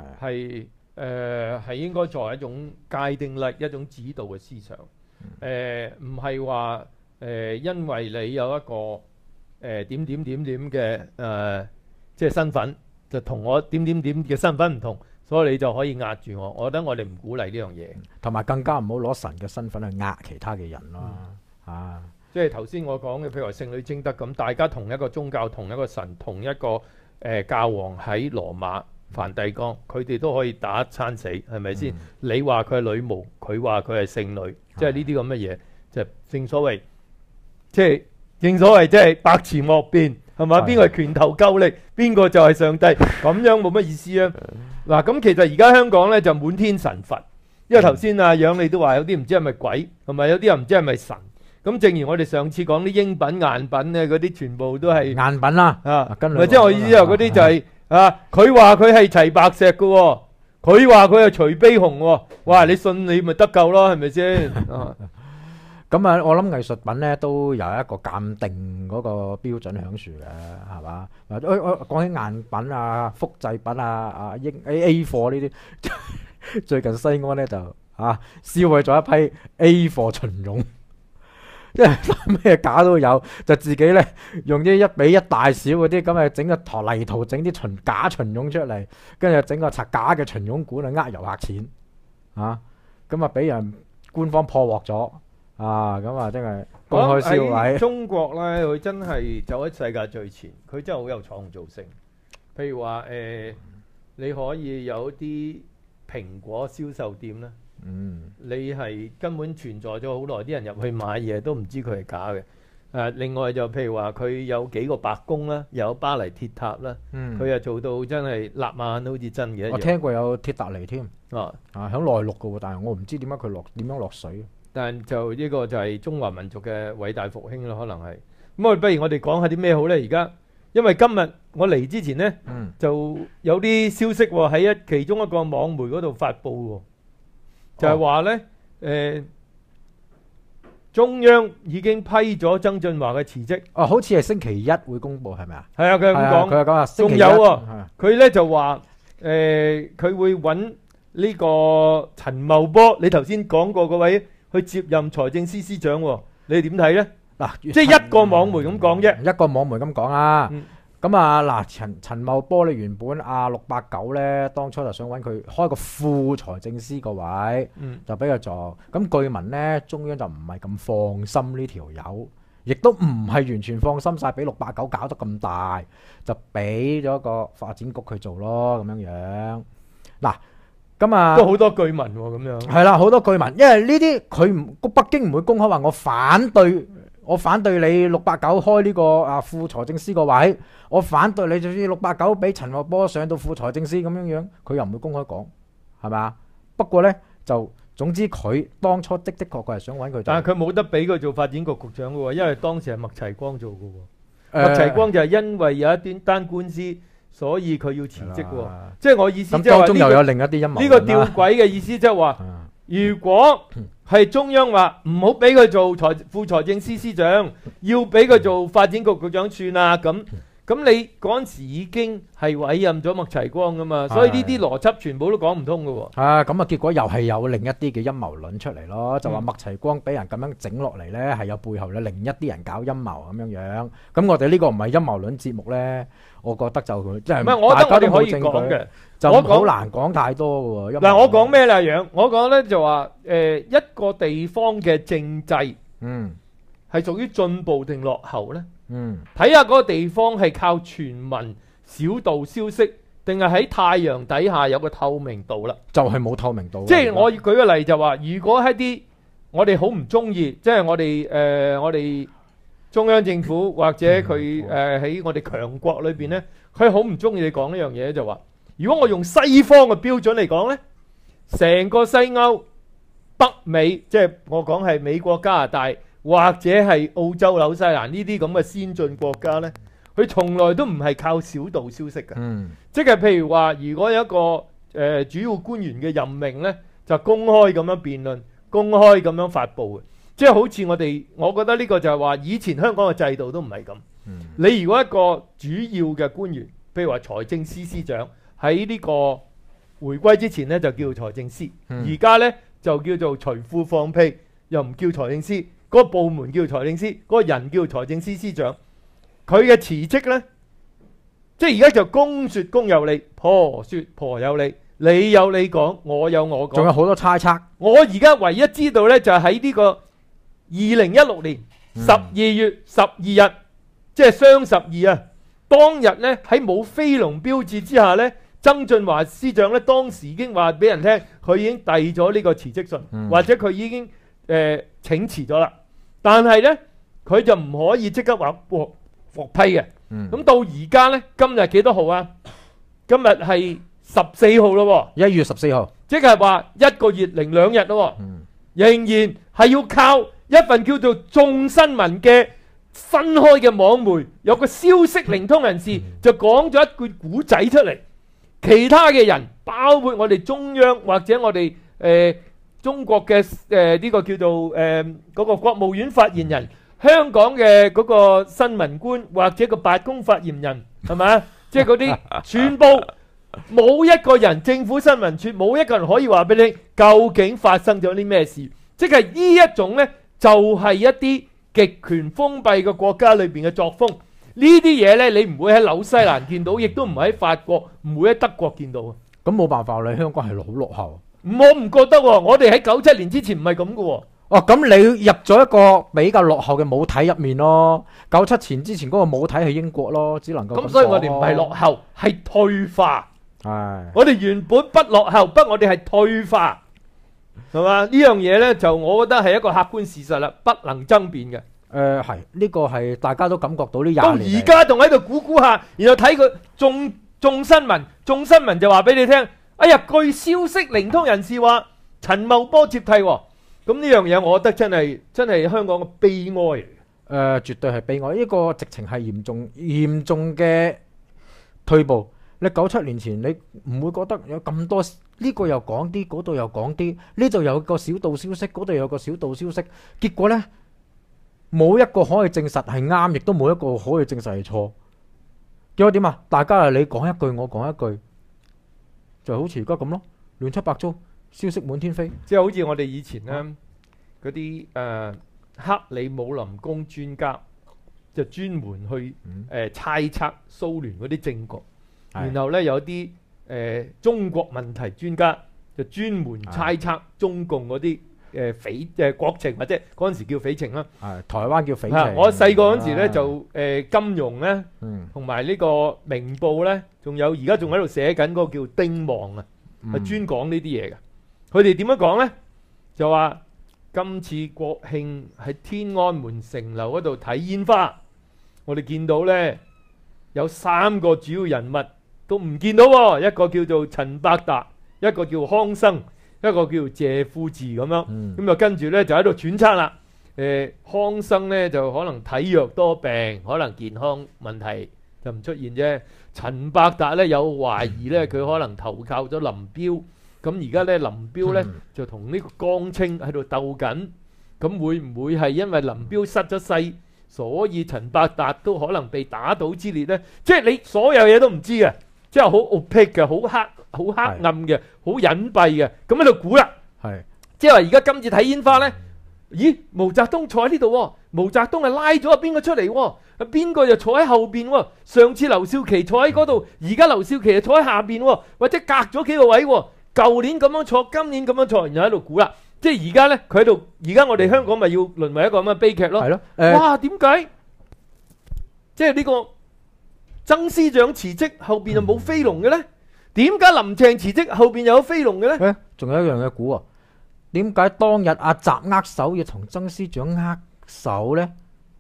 係應該作為一種界定力、一種指導嘅思想。唔係話因為你有一個點嘅即係身份，就同我點嘅身份唔同，所以你就可以壓住我。我覺得我哋唔鼓勵呢樣嘢， 同埋更加唔好攞神嘅身份去壓其他嘅人咯。 即係頭先我講嘅，譬如話聖女貞德咁，大家同一個宗教、同一個神、同一個教皇喺羅馬梵蒂岡，佢哋都可以打一餐死，係咪先？你話佢係女巫，佢話佢係聖女，即係呢啲咁嘅嘢，就正所謂，即係百詞莫辯，係嘛？邊個係拳頭夠力，邊個就係上帝，咁樣冇乜意思啊！嗱，咁其實而家香港咧就滿天神佛，因為頭先阿楊你都話有啲唔知係咪鬼，同埋有啲又唔知係咪神。咁正如我哋上次講啲英品贗品咧，嗰啲全部都係贗品啦， 咪即係我意思係嗰啲就係佢話佢係齊白石嘅喎，佢話佢係徐悲鴻喎，哇！你信你咪得救咯，係咪先？ 咁啊，我諗藝術品咧都有一個鑑定嗰個標準響樹嘅，係嘛？講起贗品啊、複製品啊、A 貨呢啲，最近西安咧就銷毀咗一批 A 貨秦俑。即係咩假都有，就自己咧用啲1比1大小嗰啲咁嘅整個泥土整啲假秦俑出嚟，跟住整個假嘅秦俑館去遊客錢，咁啊俾人官方破獲咗，咁啊真係公開銷毀。 中國咧，佢真係走喺世界最前，佢真係好有創造性。譬如話你可以有啲蘋果銷售店咧。你係根本存在咗好耐，啲人入去買嘢都唔知佢係假嘅。另外就譬如話佢有幾個白宮啦，有巴黎鐵塔啦，佢又做到真係立眼好似真嘅一樣。 我聽過有鐵達尼添，響內陸嘅喎，但係我唔知點解佢點樣落水。 但就呢個就係中華民族嘅偉大復興咯，可能係。咁不如我哋講下啲咩好呢？而家因為今日我嚟之前呢，就有啲消息喺其中一個網媒嗰度發布喎。就係話呢，中央已經批咗曾俊華嘅辭職。 好似係星期一會公佈，係咪啊？ 係啊，佢係咁講。 佢係講啊， 仲有喎，佢呢就話佢會揾呢個陳茂波，你頭先講過嗰位去接任財政司司長喎，你點睇呢？嗱，即係一個網媒咁講啫， 一個網媒咁講啊。咁啊嗱，陳茂波咧原本689咧，當初就想揾佢開個副財政司個位，就俾佢做。咁據聞咧，中央就唔係咁放心呢條友，亦都唔係完全放心晒，俾689搞得咁大，就俾咗個發展局去做咯，咁樣樣。嗱，咁啊都好多據聞喎，咁樣。係啦，好多據聞，因為呢啲佢北京唔會公開話我反對你689開呢個副財政司個位，我反對你就算689俾陳茂波上到副財政司咁樣樣，佢又唔會公開講，係咪啊？不過呢，就總之佢當初的確佢係想揾佢， 但係佢冇得俾佢做發展局局長嘅喎，因為當時係麥齊光做嘅喎。麥齊光就係因為有一單官司，所以佢要辭職喎。即係我意思即係話當中又有另一啲陰謀。 呢個吊詭嘅意思即係話，如果係中央話唔好俾佢做副財政司司長，要俾佢做發展局局長算啦。咁你嗰陣時已經係委任咗麥齊光噶嘛，所以呢啲邏輯全部都講唔通噶喎。 咁啊結果又係有另一啲嘅陰謀論出嚟咯，就話麥齊光俾人咁樣整落嚟呢，係有背後咧另一啲人搞陰謀咁樣樣。咁我哋呢個唔係陰謀論節目呢，我覺得就即係唔係，我覺得我哋可以講嘅，就好難講太多嘅喎。 嗱，我講咩啦樣？我講呢就話一個地方嘅政制，係屬於進步定落後呢？睇下嗰個地方係靠全民小道消息，定係喺太陽底下有個透明度啦。 就係冇透明度。 即係我舉個例就話，如果係啲我哋好唔中意，即係我哋中央政府或者佢喺我哋強國裏邊呢，佢好唔中意你講呢樣嘢，就話如果我用西方嘅標準嚟講呢，成個西歐、北美，即係我講係美國、加拿大或者係澳洲、紐西蘭呢啲咁嘅先進國家呢，佢從來都唔係靠小道消息嘅。即係譬如話，如果有一個主要官員嘅任命呢，就公開咁樣辯論，公開咁樣發布嘅。即係好似我覺得呢個就係話，以前香港嘅制度都唔係咁。你如果一個主要嘅官員，譬如話財政司司長，喺呢個回歸之前呢，就叫財政司，而家呢，就叫做隨庫放屁，又唔叫財政司，嗰個部門叫財政司，嗰個人叫財政司司長。佢嘅辭職呢，即係而家就公説公有理，婆説婆有理，你有你講，我有我講， 仲有好多猜測。 我而家唯一知道呢，就係喺呢個2016年12月12日，即係雙12啊，當日呢，喺冇飛龍標誌之下呢，曾俊華司長呢，當時已經話俾人聽，佢已經遞咗呢個辭職信，或者佢已經請辭咗啦。但係呢，佢就唔可以即刻話獲批嘅。咁到而家呢，今日幾多號啊？今日係14號咯喎，1月 14號， 即係話1個月零2日咯喎，仍然係要靠一份叫做眾新聞嘅新開嘅網媒，有個消息靈通人士就講咗一句古仔出嚟，其他嘅人包括我哋中央或者我哋中國嘅呢個叫做嗰個國務院發言人，香港嘅嗰個新聞官或者個白宮發言人係咪？即係嗰啲全部冇一個人，政府新聞處冇一個人可以話俾你究竟發生咗啲咩事。即係呢一種呢，就係一啲極權封閉嘅國家裏邊嘅作風。呢啲嘢呢，你唔會喺紐西蘭見到，亦都唔會喺法國，唔會喺德國見到。 咁冇辦法，你香港係好落後。 我唔覺得喎，我哋喺97年之前唔係咁嘅喎。 哦，咁你入咗一個比較落後嘅母體入面咯。97前之前嗰個母體係英國咯，只能夠咁。 咁所以我哋唔係落後，係退化。 係。我哋原本不落後，不我哋係退化，係嘛？呢樣嘢呢，就我覺得係一個客觀事實啦，不能爭辯嘅。 係呢個係大家都感覺到呢20年。 到而家仲喺度估下，然後睇佢眾新聞就話俾你聽。哎呀，據消息靈通人士話陳茂波接替喎。咁呢樣嘢，我覺得真係香港嘅悲哀。 絕對係悲哀。呢個直情係嚴重嘅退步。你97年前你唔會覺得有咁多呢個又講啲，嗰度又講啲，呢度有個小道消息，嗰度有個小道消息，結果呢，冇一個可以證實係啱，亦都冇一個可以證實係錯。結果點啊？大家你講一句，我講一句，就好似而家咁咯，亂七八糟。消息滿天飛， 即係好似我哋以前呢嗰啲克里姆林宮專家，就專門去猜測蘇聯嗰啲政局，然後呢，有啲中國問題專家就專門猜測中共嗰啲國情，或者嗰陣時叫匪情啦。 台灣叫匪情。 我細個嗰陣時呢就金融呢，同埋呢個明報呢，仲有而家仲喺度寫緊嗰個叫丁望啊，係專講呢啲嘢嘅。佢哋點樣講呢？就話今次國慶喺天安門城樓嗰度睇煙花，我哋見到呢，有3個主要人物都唔見到喎，一個叫做陳伯達，一個叫康生，一個叫謝富治咁樣。咁就跟住呢，就喺度揣測啦。康生呢，就可能體弱多病，可能健康問題就唔出現啫。陳伯達呢，有懷疑呢，佢可能投靠咗林彪。咁而家咧，林彪咧就同呢個江青喺度鬥緊，咁會唔會係因為林彪失咗勢，所以陳伯達都可能被打倒之列呢？即係你所有嘢都唔知嘅，即係好 opaque 嘅，好黑暗嘅，好隱蔽嘅，咁喺度估啦。係，即係話而家今次睇煙花呢，咦？毛澤東坐喺呢度喎，毛澤東係拉咗邊個出嚟喎？邊個就坐喺後邊喎？上次劉少奇坐喺嗰度，而家劉少奇就坐喺下邊喎，或者隔咗幾個位喎？舊年咁樣坐，今年咁樣坐，然後喺度估啦。即係而家呢，佢喺度，而家我哋香港咪要淪為一個咁嘅悲劇咯。係咯，哇！點解？即係呢個曾司長辭職後邊就冇飛龍嘅呢？點解林鄭辭職後邊又有飛龍嘅呢？ 仲有一樣嘅估啊！點解當日阿習握手要同曾司長握手呢？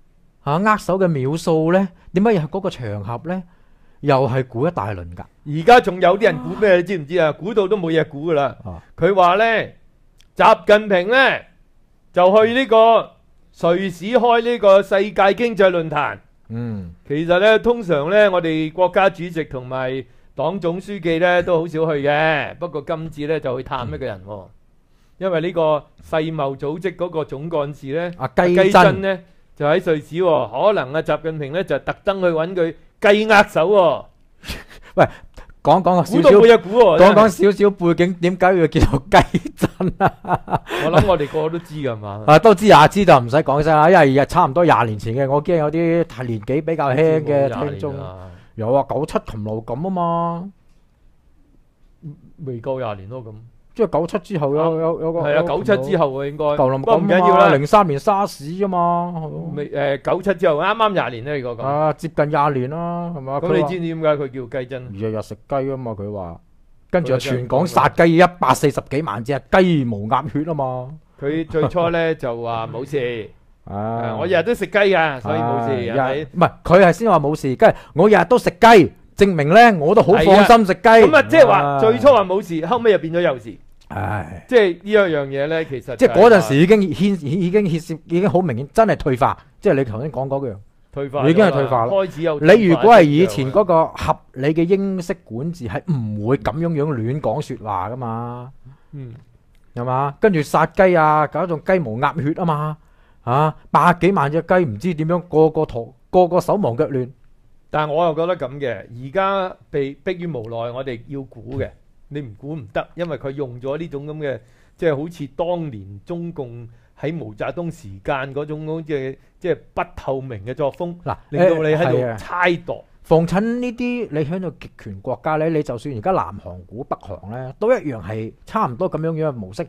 握手嘅秒數呢？點解又係嗰個場合呢？又係估一大輪㗎。 而家仲有啲人估咩？你知唔知啊？估到都冇嘢估噶啦。 啊佢話呢，習近平呢，就去呢個瑞士開呢個世界經濟論壇。 嗯， 其實呢，通常呢，我哋國家主席同埋黨總書記呢都好少去嘅。不過今次呢，就去探一個人喎。因為呢個世貿組織嗰個總幹事呢， 阿雞珍呢就喺瑞士喎。可能習近平呢就特登去揾佢計握手喎。 喂，講講少估到冇少， 嘢估喎。 講少少背景，點解要叫做雞珍啊？ 我諗我哋個個都知㗎嘛。 都知啊，知道唔使講聲啦，因為差唔多20年前嘅，我驚有啲年紀比較輕嘅聽眾。有啊，97禽流感啊嘛， 未夠20年咯咁。 即係97之後有個係啊，97之後喎應該。 禽流不過唔感緊要啦。 03年沙士啫嘛， 未97之後啱啱20年咧，你講咁。 啊接近20年啦，係嘛？ 咁你知唔知點解佢叫雞珍？ 日日食雞啊嘛，佢話，跟住全港殺雞140幾萬隻，雞毛鴨血啊嘛。 佢最初咧就話冇事， 啊， 我日日都食雞㗎，所以冇事係咪？ 唔係佢係先話冇事，跟住我日日都食雞，證明咧我都好放心食雞。 咁啊，即係話最初話冇事，後尾又變咗有事。 唉， 即係呢一樣嘢咧，其實即係嗰陣時已經牽涉，已經好明顯，真係退化。即係你頭先講嗰樣， 退化已經係退化啦。 開始有。 你如果係以前嗰個合理嘅英式管治，係唔會咁樣亂講説話噶嘛。 嗯， 係嘛？跟住殺雞啊，搞到雞毛鴨血啊嘛。啊，100幾萬隻雞唔知點樣，個個手忙腳亂。 但係我又覺得咁嘅，而家被迫於無奈，我哋要估嘅。你唔估唔得，因為佢用咗呢種咁嘅，即係好似當年中共喺毛澤東時間嗰種好似即係不透明嘅作風， 嗱， 令到你喺度猜度。 逢親呢啲你喺度極權國家咧，你就算而家南韓估北韓咧，都一樣係差唔多咁樣樣嘅模式。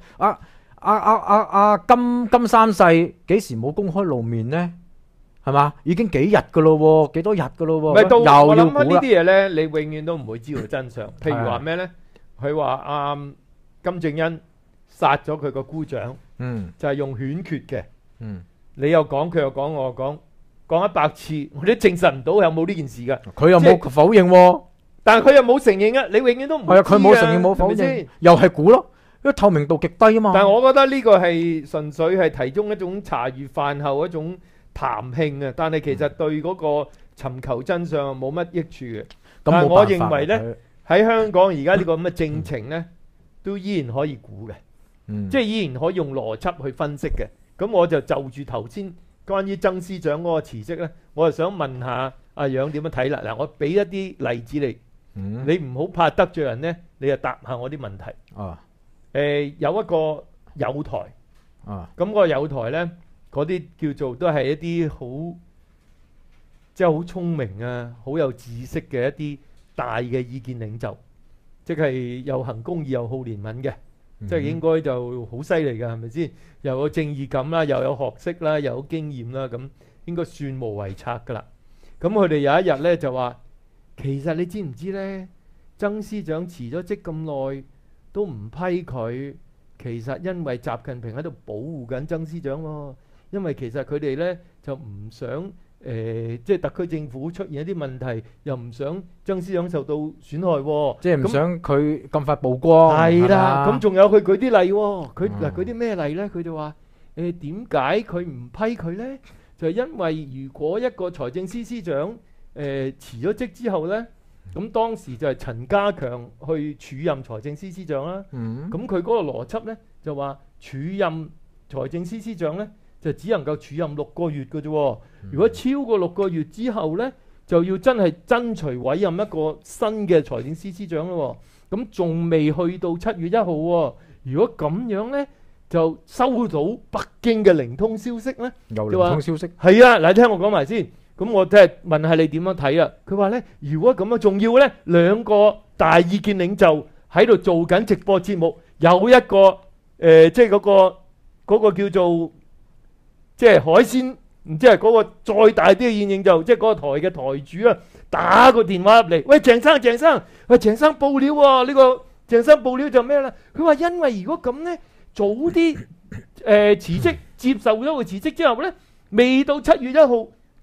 金三世幾時冇公開露面呢？係嘛？已經幾日噶咯喎，幾多日噶咯喎？ 唔係到我諗又要估啦。 呢啲嘢咧，你永遠都唔會知道真相。譬如話咩咧？佢話金正恩殺咗佢個姑丈，就係用犬決嘅。你又講，佢又講，我又講100次，我哋都證實唔到有冇呢件事㗎。 佢又冇否認喎， 但係佢又冇承認啊！你永遠都唔係啊，佢冇承認冇否認，又係估咯，因為透明度極低啊嘛。 但係我覺得呢個係純粹係提供一種茶餘飯後一種談興啊，但係其實對嗰個尋求真相冇乜益處嘅。但係我認為呢，喺香港而家呢個咁嘅政情呢，都依然可以估嘅，即係依然可以用邏輯去分析嘅。咁我就住頭先關於曾司長嗰個辭職呢，我就想問下阿楊點樣睇啦？嗱，我俾一啲例子你，你唔好怕得罪人呢，你就答下我啲問題。有一個友台，咁個友台呢，嗰啲叫做都係一啲好即係好聰明啊，好有知識嘅一啲大嘅意見領袖，即係又行公義又好憐憫嘅，即係應該就好犀利㗎，係咪先？又有正義感啦，又有學識啦，又有經驗啦，咁應該算無遺策㗎啦。咁佢哋有一日呢就話，其實你知唔知呢？曾司長辭咗職咁耐都唔批佢，其實因為習近平喺度保護緊曾司長喎。因為其實佢哋呢就唔想即係特區政府出現一啲問題，又唔想曾司長受到損害喎。 即係唔想佢咁快曝光。 係啦，咁仲有佢舉啲例喎。佢嗱舉啲咩例呢？佢就話點解佢唔批佢呢？就係因為如果一個財政司司長辭咗職之後呢，咁當時就係陳家強去署任財政司司長啦。咁佢嗰個邏輯呢就話署任財政司司長呢，就只能夠署任6個月嘅啫。如果超過6個月之後呢，就要真係爭取委任一個新嘅財政司司長咯。咁仲未去到7月1號喎。如果咁樣呢，就收到北京嘅靈通消息呢， 有靈通消息。 係啊，嗱，聽我講埋先。咁我即係問下你點樣睇啊？佢話呢，如果咁樣仲要呢，2個大意見領袖喺度做緊直播節目，有一個即係嗰個叫做即係海鮮，唔知係嗰個再大啲嘅意見領袖，即係嗰個台嘅台主啊，打個電話入嚟，喂，鄭生，喂，鄭生報料喎，呢個鄭生報料就咩啦？佢話因為如果咁呢，早啲辭職，接受咗佢辭職之後呢，未到7月1號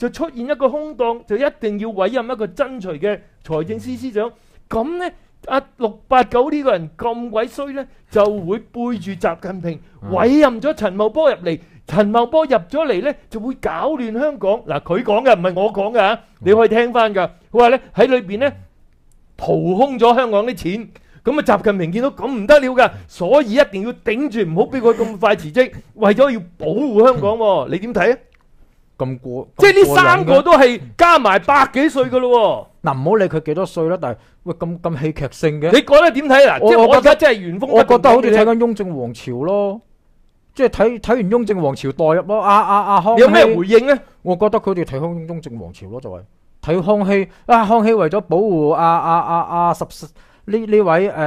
就出現一個空檔，就一定要委任一個真除嘅財政司司長。咁呢，阿689呢個人咁鬼衰呢，就會背住習近平委任咗陳茂波入嚟。陳茂波入咗嚟呢，就會搞亂香港。嗱，佢講嘅唔係我講嘅嚇，你可以聽翻㗎。佢話呢，喺裏邊呢，掏空咗香港啲錢。咁啊，習近平見到咁唔得了㗎，所以一定要頂住，唔好俾佢咁快辭職，為咗要保護香港喎。你點睇啊？即係呢三個都係加埋100幾歲㗎咯喎。 嗱，唔好理佢幾多歲啦，但係喂咁戲劇性嘅。 你覺得點睇嗱？即係我覺得真係原封不動。 我覺得好似睇緊雍正王朝咯，即係睇完雍正王朝代入咯。康熙有咩回應呢？ 我覺得佢哋睇康雍正王朝咯，就係睇康熙。康熙為咗保護呢位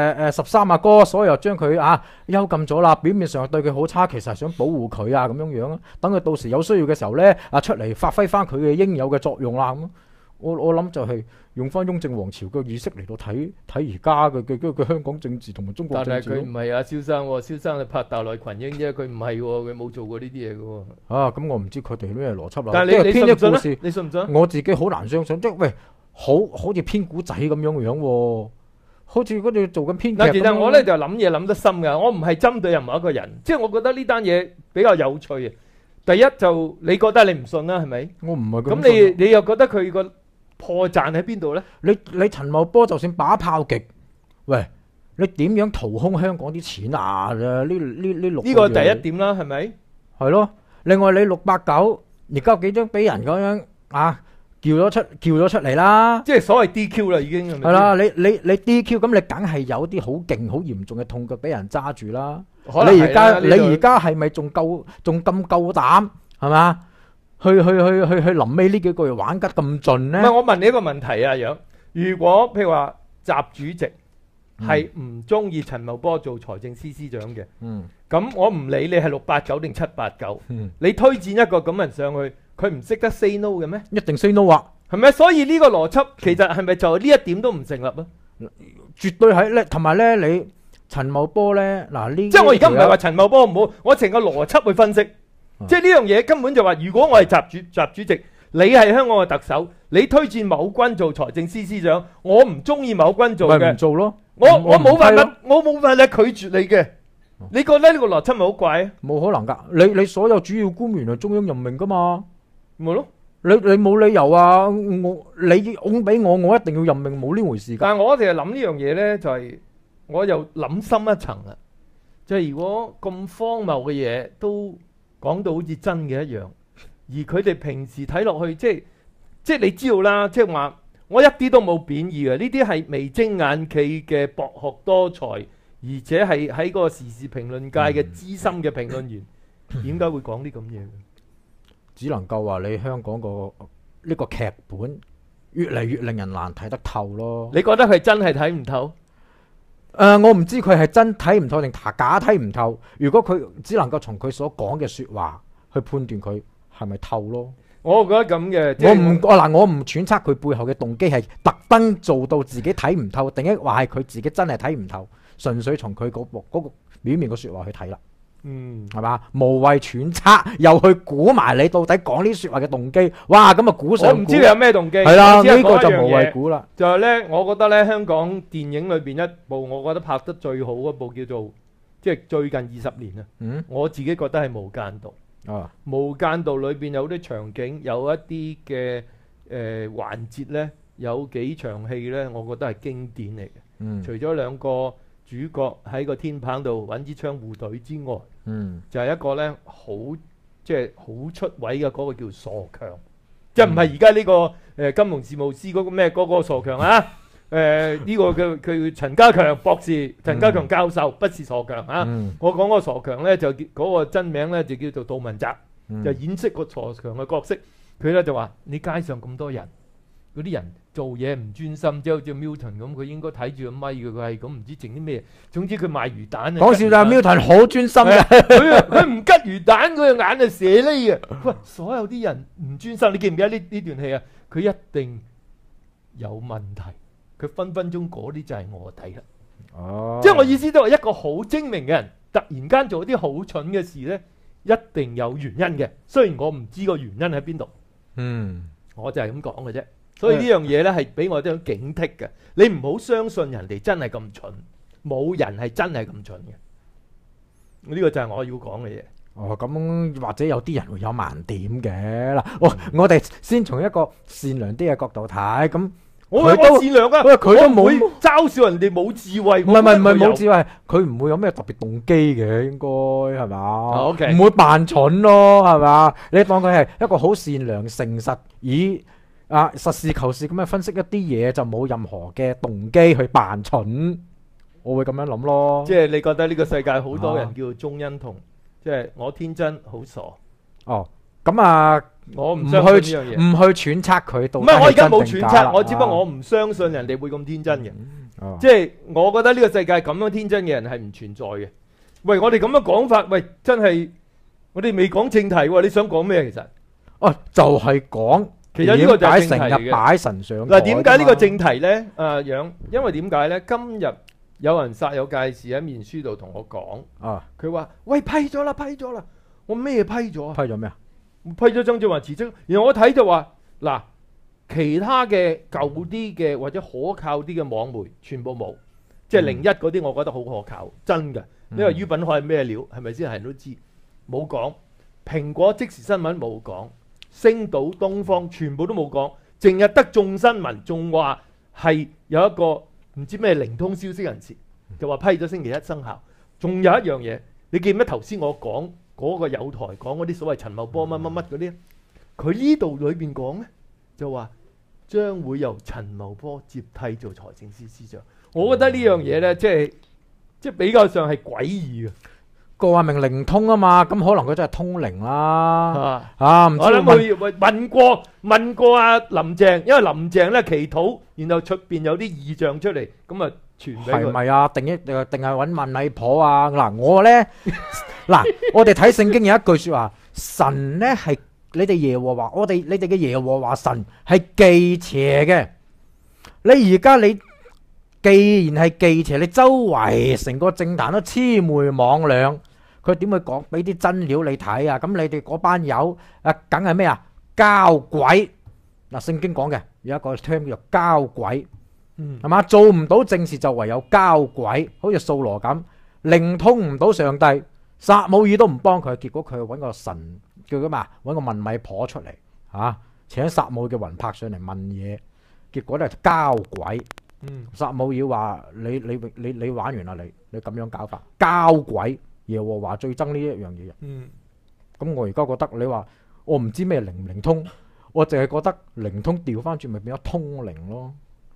13阿哥，所以又將佢幽禁咗啦。表面上對佢好差，其實係想保護佢咁樣啊。等佢到時有需要嘅時候呢，出嚟發揮翻佢嘅應有嘅作用啦。咁我諗就係用翻雍正王朝嘅意識嚟到睇而家嘅香港政治同埋中國政治。 但係佢唔係蕭生喎，蕭生係拍大內群英啫，佢唔係喎，佢冇做過呢啲嘢嘅喎。咁我唔知佢哋咩邏輯啦。但係你信唔信咧？你信唔信？我自己好難相信，即係喂，好似編古仔咁樣喎。好似嗰度做緊編劇咁。其實我咧就諗嘢諗得深㗎，我唔係針對任何一個人，即係我覺得呢單嘢比較有趣啊。第一就你覺得你唔信啦，係咪？我唔係咁。咁你又覺得佢個破綻喺邊度咧？你陳茂波就算把炮極，喂，你點樣掏空香港啲錢啊？呢六呢個第一點啦，係咪？係咯。另外你689而家幾張俾人咁樣叫咗出嚟啦，即係所謂 DQ 啦，已經係咪？係啦，你 DQ 咁，你梗係有啲好勁、好嚴重嘅痛腳俾人揸住啦。你而家係咪仲咁夠膽係嘛？去臨尾呢幾個月玩得咁盡咧？唔係，我問你一個問題啊，楊，如果譬如話習主席係唔中意陳茂波做財政司司長嘅，咁我唔理你係689定789，你推薦一個咁人上去。佢唔識得 say no 嘅咩？一定 say no 啊，係咪？所以呢個邏輯其實係咪就呢一點都唔成立啊？絕對係咧，同埋咧，你陳茂波咧，即係我而家唔係話陳茂波唔好，我成個邏輯去分析，即係呢樣嘢根本就話，如果我係習主席，你係香港嘅特首，你推薦某君做財政司司長，我唔中意某君做嘅，咪唔做咯？我冇辦法拒絕你嘅。你覺得呢個邏輯咪好怪啊？冇可能噶，你所有主要官員係中央任命噶嘛？咪咯，你冇理由啊！你拱俾我，我一定要任命，冇呢回事噶。但係我哋係諗呢樣嘢呢，就係我又諗深一層啦。就係如果咁荒謬嘅嘢都講到好似真嘅一樣，而佢哋平時睇落去，即係你知道啦，即係話我一啲都冇貶義嘅，呢啲係眉精眼企嘅博學多才，而且係喺個時事評論界嘅資深嘅評論員，點解會講啲咁嘢？只能夠話你香港呢個劇本越嚟越令人難睇得透咯。你覺得佢真係睇唔透？我唔知佢係真睇唔透定假睇唔透。如果佢只能夠從佢所講嘅説話去判斷佢係咪透咯。我覺得咁嘅，我唔揣測佢背後嘅動機係特登做到自己睇唔透，定係話係佢自己真係睇唔透，純粹從佢嗰個表面嘅説話去睇啦。係嘛？無謂揣測，又去估埋你到底講呢説話嘅動機。哇！咁啊估上估，我唔知你有咩動機。係啦，呢個就無謂估啦。就係咧，我覺得咧，香港電影裏邊一部我覺得拍得最好嗰部叫做即係最近20年啊。我自己覺得係《無間道》。無間道裏邊有啲場景，有一啲嘅環節咧，有幾場戲咧，我覺得係經典嚟嘅。除咗兩個主角喺個天棚度揾支槍互懟之外，就係一個咧即係好出位嘅嗰個叫傻強，即係唔係而家呢個金融事務司嗰個咩嗰個傻強啊？呢個佢陳家強博士、陳家強教授，不是傻強啊！我講嗰個傻強咧就嗰個真名咧就叫做杜汶澤，就演飾個傻強嘅角色。佢咧就話：你街上咁多人，嗰啲人做嘢唔專心，即係好似 Milton 咁，佢應該睇住個咪嘅，佢係咁唔知整啲咩。總之佢賣魚蛋啊！講笑啦，Milton 好專心嘅，佢唔吉魚蛋，佢個眼就射呢嘅。喂，所有啲人唔專心，你記唔記得呢段戲啊？佢一定有問題，佢分分鐘嗰啲就係臥底啦。即係我意思都係一個好精明嘅人，突然間做啲好蠢嘅事呢，一定有原因嘅。雖然我唔知個原因喺邊度。 我就係咁講嘅啫。所以呢樣嘢呢係俾我一種警惕嘅。你唔好相信人哋真係咁蠢，冇人係真係咁蠢嘅。呢個就係我要講嘅嘢。 咁或者有啲人會有盲點嘅嗱。我哋先從一個善良啲嘅角度睇，咁我善良啊， 佢都冇嘲笑人哋冇智慧。 唔係冇智慧，佢唔會有咩特別動機嘅，應該係嘛？唔會扮蠢咯，係嘛？你當佢係一個好善良、誠實以實事求是咁樣分析一啲嘢，就冇任何嘅動機去扮蠢。我會咁樣諗咯。 即係你覺得呢個世界好多人叫鍾欣桐，即係我天真好傻。 咁我唔相信呢樣嘢， 唔去揣測佢到底係真定假啦。 唔係，我而家冇揣測，我只不過我唔相信人哋會咁天真嘅。即係我覺得呢個世界咁樣天真嘅人係唔存在嘅。喂，我哋咁樣講法，喂，真係我哋未講正題喎。你想講咩？其實就係講， 其實呢個就係正題嘅。 成日擺神上嗱，點解呢個正題咧？楊，因為點解咧？今日有人煞有介事喺面書度同我講，佢話：喂，批咗啦，批咗啦。我咩批咗啊？ 批咗咩啊？ 批咗曾俊華辭職。然後我睇就話，嗱，其他嘅舊啲嘅或者可靠啲嘅網媒全部冇，即係01嗰啲，我覺得好可靠，真嘅。因為于品海係咩料，係咪先？係人都知。冇講，蘋果即時新聞冇講，星島、東方全部都冇講，淨係得眾新聞仲話係有一個唔知咩靈通消息人士就話批咗星期一生效。仲有一樣嘢，你記唔記得頭先我講嗰個有台講嗰啲所謂陳茂波乜乜乜嗰啲？佢呢度裏邊講呢，就話將會由陳茂波接替做財政司司長。我覺得呢樣嘢呢，即係比較上係詭異嘅。 個話明靈通啊嘛，咁可能佢真係通靈啦。唔知我諗佢問過阿林鄭，因為林鄭咧祈禱，然後出邊有啲異象出嚟，咁啊傳俾佢。係咪啊？定係揾萬禮婆啊？嗱，我咧我哋睇聖經有一句說話，神咧係你哋耶和華，你哋嘅耶和華神係忌邪嘅。你而家你既然係忌邪，你周圍成個政壇都魑魅魍魎，佢點會講俾啲真料你睇啊？咁你哋嗰班友梗係咩啊？交鬼。聖經講嘅有一個 term 叫交鬼，係嘛？做唔到正事就唯有交鬼，好似掃羅咁，靈通唔到上帝，撒母耳都唔幫佢，結果佢揾個神叫佢嘛，揾個問米婆出嚟請撒母耳嘅魂魄上嚟問嘢，結果咧交鬼。撒母耳話：你玩完啦，你咁樣搞法，交鬼。耶和華最憎呢一樣嘢。咁我而家覺得你話我唔知咩靈唔靈通，我淨係覺得靈通調翻轉咪變咗通靈咯。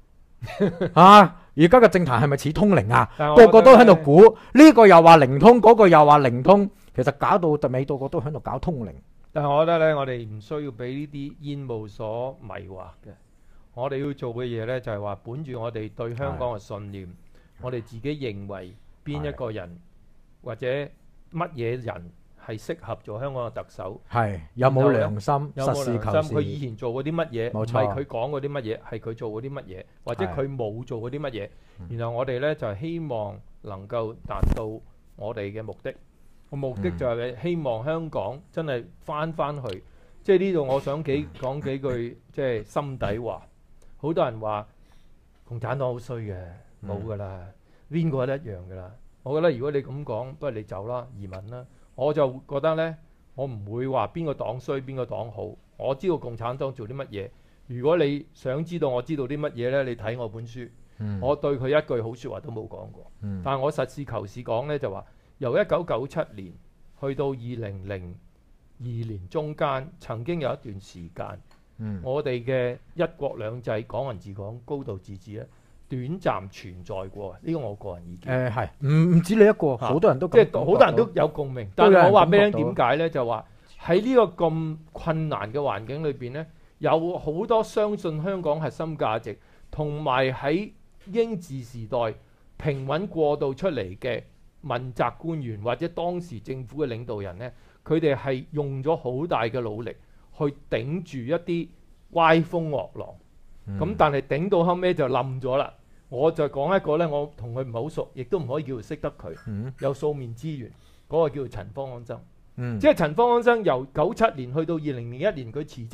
而家嘅政壇係咪似通靈啊？個個都喺度估，呢個又話靈通，嗰個又話靈通，其實搞到尾個個都喺度搞通靈。 但係我覺得呢，我哋唔需要俾呢啲煙霧所迷惑嘅。我哋要做嘅嘢呢，就係話本住我哋對香港嘅信念，我哋自己認為邊一個人或者乜嘢人係適合做香港嘅特首， 有冇良心， 有冇實事求是， 佢以前做過啲乜嘢，唔係佢講過啲乜嘢，係佢做過啲乜嘢，或者佢冇做過啲乜嘢。然後我哋呢，就係希望能夠達到我哋嘅目的。個目的就係希望香港真係翻去，即係呢度我想講幾句即係心底話。好多人話共產黨好衰嘅，冇噶啦，邊個都一樣噶啦。我覺得如果你咁講，不如你走啦，移民啦。我就覺得呢，我唔會話邊個黨衰邊個黨好。我知道共產黨做啲乜嘢。如果你想知道我知道啲乜嘢呢，你睇我本書。我對佢一句好説話都冇講過。但係我實事求是講呢，就話由1997年去到2002年中間，曾經有一段時間。我哋嘅一國兩制、港人治港、高度自治咧，短暫存在過。呢個我個人意見。 係唔止你一個，好多人都即係好多人都有共鳴。但係我話俾你聽點解呢？就話喺呢個咁困難嘅環境裏邊呢，有好多相信香港核心價值，同埋喺英治時代平穩過渡出嚟嘅問責官員或者當時政府嘅領導人呢，佢哋係用咗好大嘅努力。去頂住一啲歪風惡浪，咁但係頂到後尾就冧咗啦。我就講一個呢，我同佢唔係好熟，亦都唔可以叫做識得佢，有數面之緣。嗰個叫做陳方安生，即係陳方安生由97年去到2001年佢辭職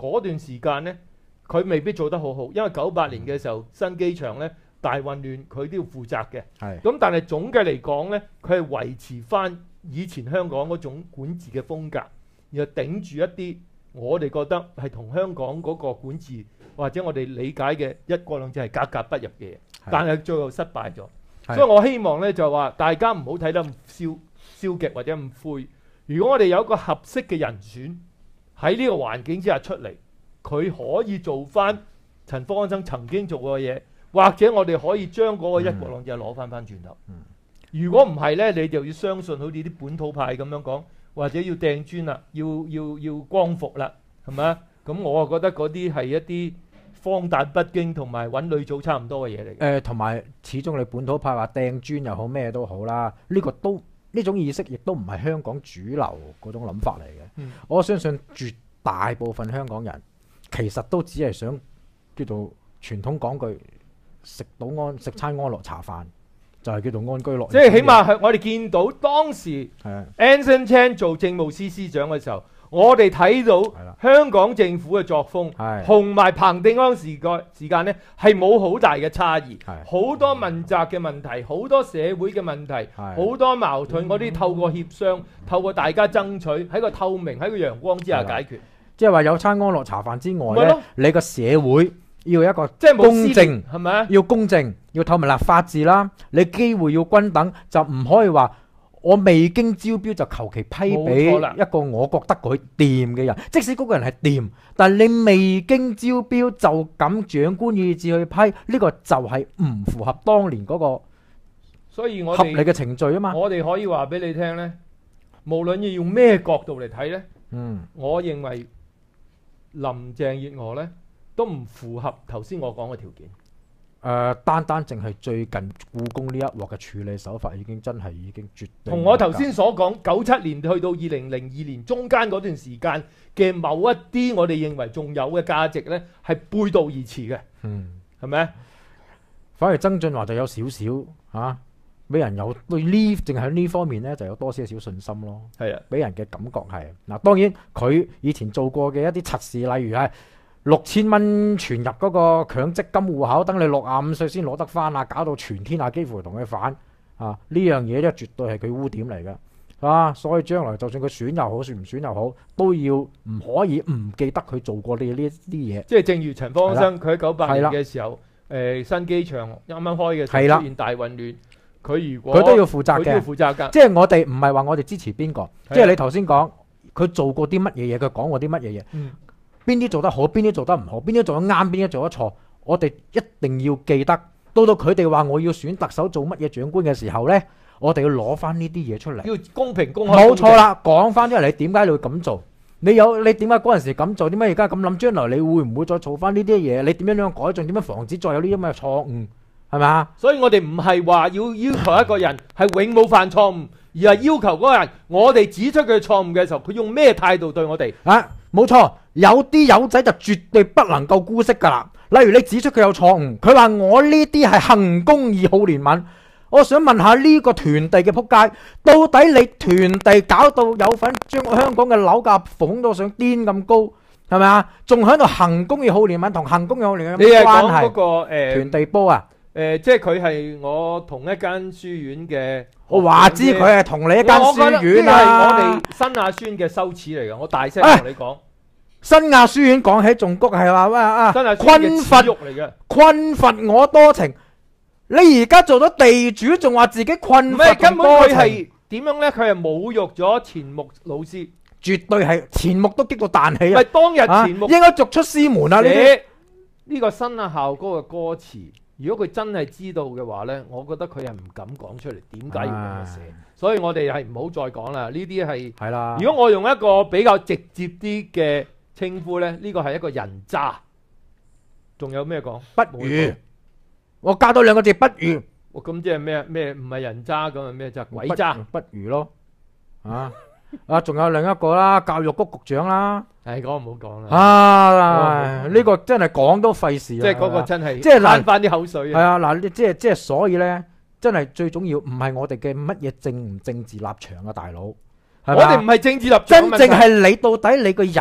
嗰段時間呢，佢未必做得好好，因為98年嘅時候新機場呢大混亂，佢都要負責嘅。咁但係總嘅嚟講呢，佢係維持翻以前香港嗰種管治嘅風格，然後頂住一啲我哋覺得係同香港嗰個管治或者我哋理解嘅一國兩制係格格不入嘅嘢，但係最後失敗咗。所以我希望呢就話大家唔好睇得咁消極或者咁灰。如果我哋有一個合適嘅人選喺呢個環境之下出嚟，佢可以做翻陳方安生曾經做過嘅嘢，或者我哋可以將嗰個一國兩制攞翻轉頭。如果唔係呢，你就要相信好似啲本土派咁樣講，或者要掟磚啦，要光復啦，係咪？咁我覺得嗰啲係一啲荒誕不經同埋揾女組差唔多嘅嘢嚟嘅。 同埋始終你本土派話掟磚又好咩都好啦，呢種意識亦都唔係香港主流嗰種諗法嚟嘅。我相信絕大部分香港人其實都只係想叫做傳統講句食餐安樂茶飯，就係叫做安居樂業。 即係起碼係我哋見到當時 Anson Chan 做政務司司長嘅時候，我哋睇到香港政府嘅作風，同埋彭定康時間呢係冇好大嘅差異，好多問責嘅問題，好多社會嘅問題，好多矛盾，我哋透過協商，透過大家爭取，喺個透明喺個陽光之下解決。 即係話有餐安樂茶飯之外呢，你個社會要一個即係公正， 係咪？ 要公正，要透明啦，法治啦，你機會要均等，就唔可以話我未經招標就求其批俾一個我覺得佢掂嘅人，即使嗰個人係掂，但係你未經招標就咁長官意志去批，呢個就係唔符合當年嗰個所以我合理嘅程序啊嘛。 我哋可以話俾你聽呢，無論要用咩角度嚟睇呢，我認為林鄭月娥呢都唔符合頭先我講嘅條件。 單淨係最近故宮呢一鑊嘅處理手法已經絕對同我頭先所講97年去到2002年中間嗰段時間嘅某一啲我哋認為仲有嘅價值呢，係背道而馳嘅。係咪？ 反而曾俊華就有少少俾人有對呢，淨係喺呢方面呢就有多些少信心咯。 係啊， 俾人嘅感覺係嗱，當然佢以前做過嘅一啲測試，例如係6000蚊存入嗰個強積金戶口，等你65歲先攞得翻啊！搞到全天下幾乎同佢反呢樣嘢咧，絕對係佢污點嚟嘅。所以將來就算佢選又好，選唔選又好，都要唔可以唔記得佢做過呢啲嘢。 即係正如陳方安生，佢喺98年嘅時候，新機場啱啱開嘅時候出現大混亂，佢都要負責嘅。即係我哋唔係話我哋支持邊個，即係你頭先講佢做過啲乜嘢嘢，佢講過啲乜嘢嘢。邊啲做得好，邊啲做得唔好，邊啲做得啱，邊啲做得錯，我哋一定要記得。到佢哋話我要選特首做乜嘢長官嘅時候呢，我哋要攞翻呢啲嘢出嚟， 要公平公開。 冇錯啦，講翻出嚟，你點解你會咁做？你點解嗰陣時咁做？點解而家咁諗？將來你會唔會再做翻呢啲嘢？你點樣改進？點樣防止再有呢啲咁嘅錯誤？係咪啊？ 所以我哋唔係話要求一個人係永冇犯錯誤，而係要求嗰個人，我哋指出佢錯誤嘅時候，佢用咩態度對我哋？ 冇錯，有啲友仔就絕對不能夠姑息噶啦。例如你指出佢有錯誤，佢話我呢啲係行公義好憐憫。我想問下呢個囤地嘅仆街，到底你囤地搞到有份將香港嘅樓價捧到上癲咁高，係咪啊？仲喺度行公義好憐憫，同行公義好憐憫有咩關係？ 你係講嗰個囤地波啊？ 即係佢係我同一間書院嘅， 我話知佢係同你一間書院啊！ 我哋新亞書院嘅羞恥嚟嘅，我大聲同你講。 新亞書院講起仲谷係話困乏我多情，你而家做咗地主，仲話自己困乏多情？ 根本佢係點樣呢？佢係侮辱咗錢穆老師， 絕對係錢穆都激到彈起啊！ 當日錢穆應該逐出師門啊！ 呢個新亞校歌嘅歌詞。如果佢真係知道嘅話呢，我覺得佢係唔敢講出嚟，點解要咁樣寫？所以我哋係唔好再講啦。呢啲係啦。 如果我用一個比較直接啲嘅稱呼呢，呢個係一個人渣。仲有咩講？ 不如我加多兩個字，不如。 咁即係咩？唔係人渣咁係咩啫？鬼渣。 不如咯。仲有另一個啦，教育局局長啦。 講唔好講啦。 呢個真係講都費事。 即係嗰個真係， 即係慳翻啲口水。 即係所以呢，真係最重要唔係我哋嘅乜嘢政唔政治立場啊，大佬。 我哋唔係政治立場， 真正係你到底你個人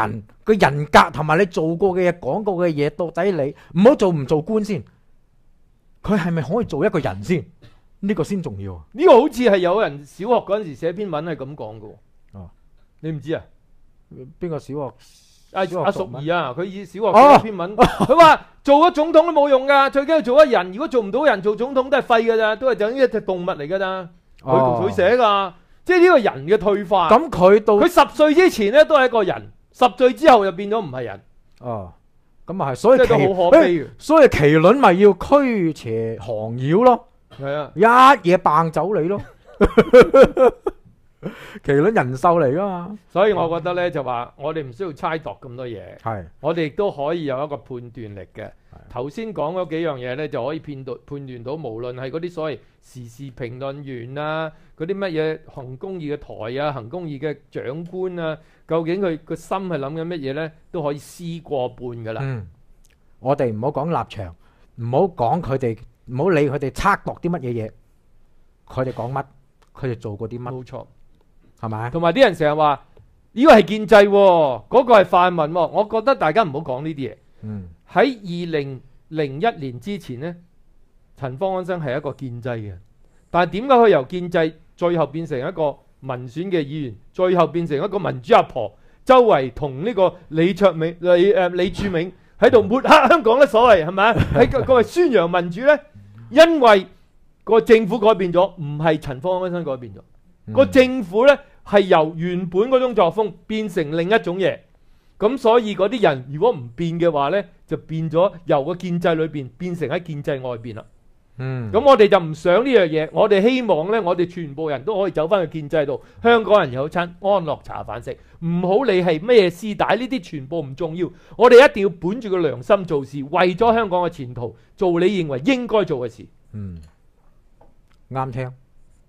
個人格同埋你做過嘅嘢、講過嘅嘢，到底你唔好做唔做官先，佢係咪可以做一個人先？呢個先重要啊！ 呢個好似係有人小學嗰陣時寫篇文係咁講嘅喎。 哦， 你唔知啊？ 邊個小學？ 阿小學淑讀咩儀啊，佢以小學寫篇文，佢話做咗總統都冇用噶，最緊要做一人。如果做唔到人，做總統都係廢噶咋，都係等於一隻動物嚟噶咋。佢寫噶，即係呢個人嘅退化。 咁佢到佢10歲之前咧都係一個人，10歲之後就變咗唔係人。 哦，咁啊係，所以即係都好可悲嘅。 所以麒麟咪要驅邪降妖咯， 係啊， 一嘢掟走你咯。麒麟人獸嚟噶嘛， 所以我覺得咧就話我哋唔需要猜度咁多嘢， 係我哋亦都可以有一個判斷力嘅。頭先講嗰幾樣嘢咧，就可以判斷到，無論係嗰啲所謂時事評論員啊，嗰啲乜嘢行公義嘅台啊，行公義嘅長官啊，究竟佢個心係諗緊乜嘢咧，都可以思過半噶啦。 嗯，我哋唔好講立場，唔好講佢哋，唔好理佢哋測度啲乜嘢嘢，佢哋講乜，佢哋做過啲乜， 冇錯， 係咪？ 同埋啲人成日話呢個係建制喎，嗰個係泛民喎，我覺得大家唔好講呢啲嘢。 嗯， 喺2001年之前呢，陳方安生係一個建制嘅人，但係點解佢由建制最後變成一個民選嘅議員，最後變成一個民主阿婆，周圍同呢個李柱銘喺度抹黑香港呢？所謂係咪啊？喺個宣揚民主呢？因為個政府改變咗，唔係陳方安生改變咗，個政府呢係由原本嗰種作風變成另一種嘢。咁所以嗰啲人如果唔變嘅話呢，就變咗由個建制裏邊變成喺建制外邊啦。咁我哋就唔想呢樣嘢，我哋希望呢，我哋全部人都可以走翻去建制度，香港人有餐安樂茶飯食，唔好理係咩絲帶，呢啲全部唔重要。我哋一定要本住個良心做事，為咗香港嘅前途做你認為應該做嘅事。 啱聽。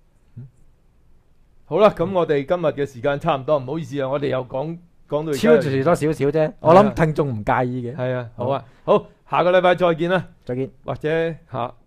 好啦，咁我哋今日嘅時間差唔多，唔好意思啊，我哋又講到超住多少少啫，我諗聽眾唔介意嘅。 係啊，好啊，好，下個禮拜再見啦， 再見， 或者嚇。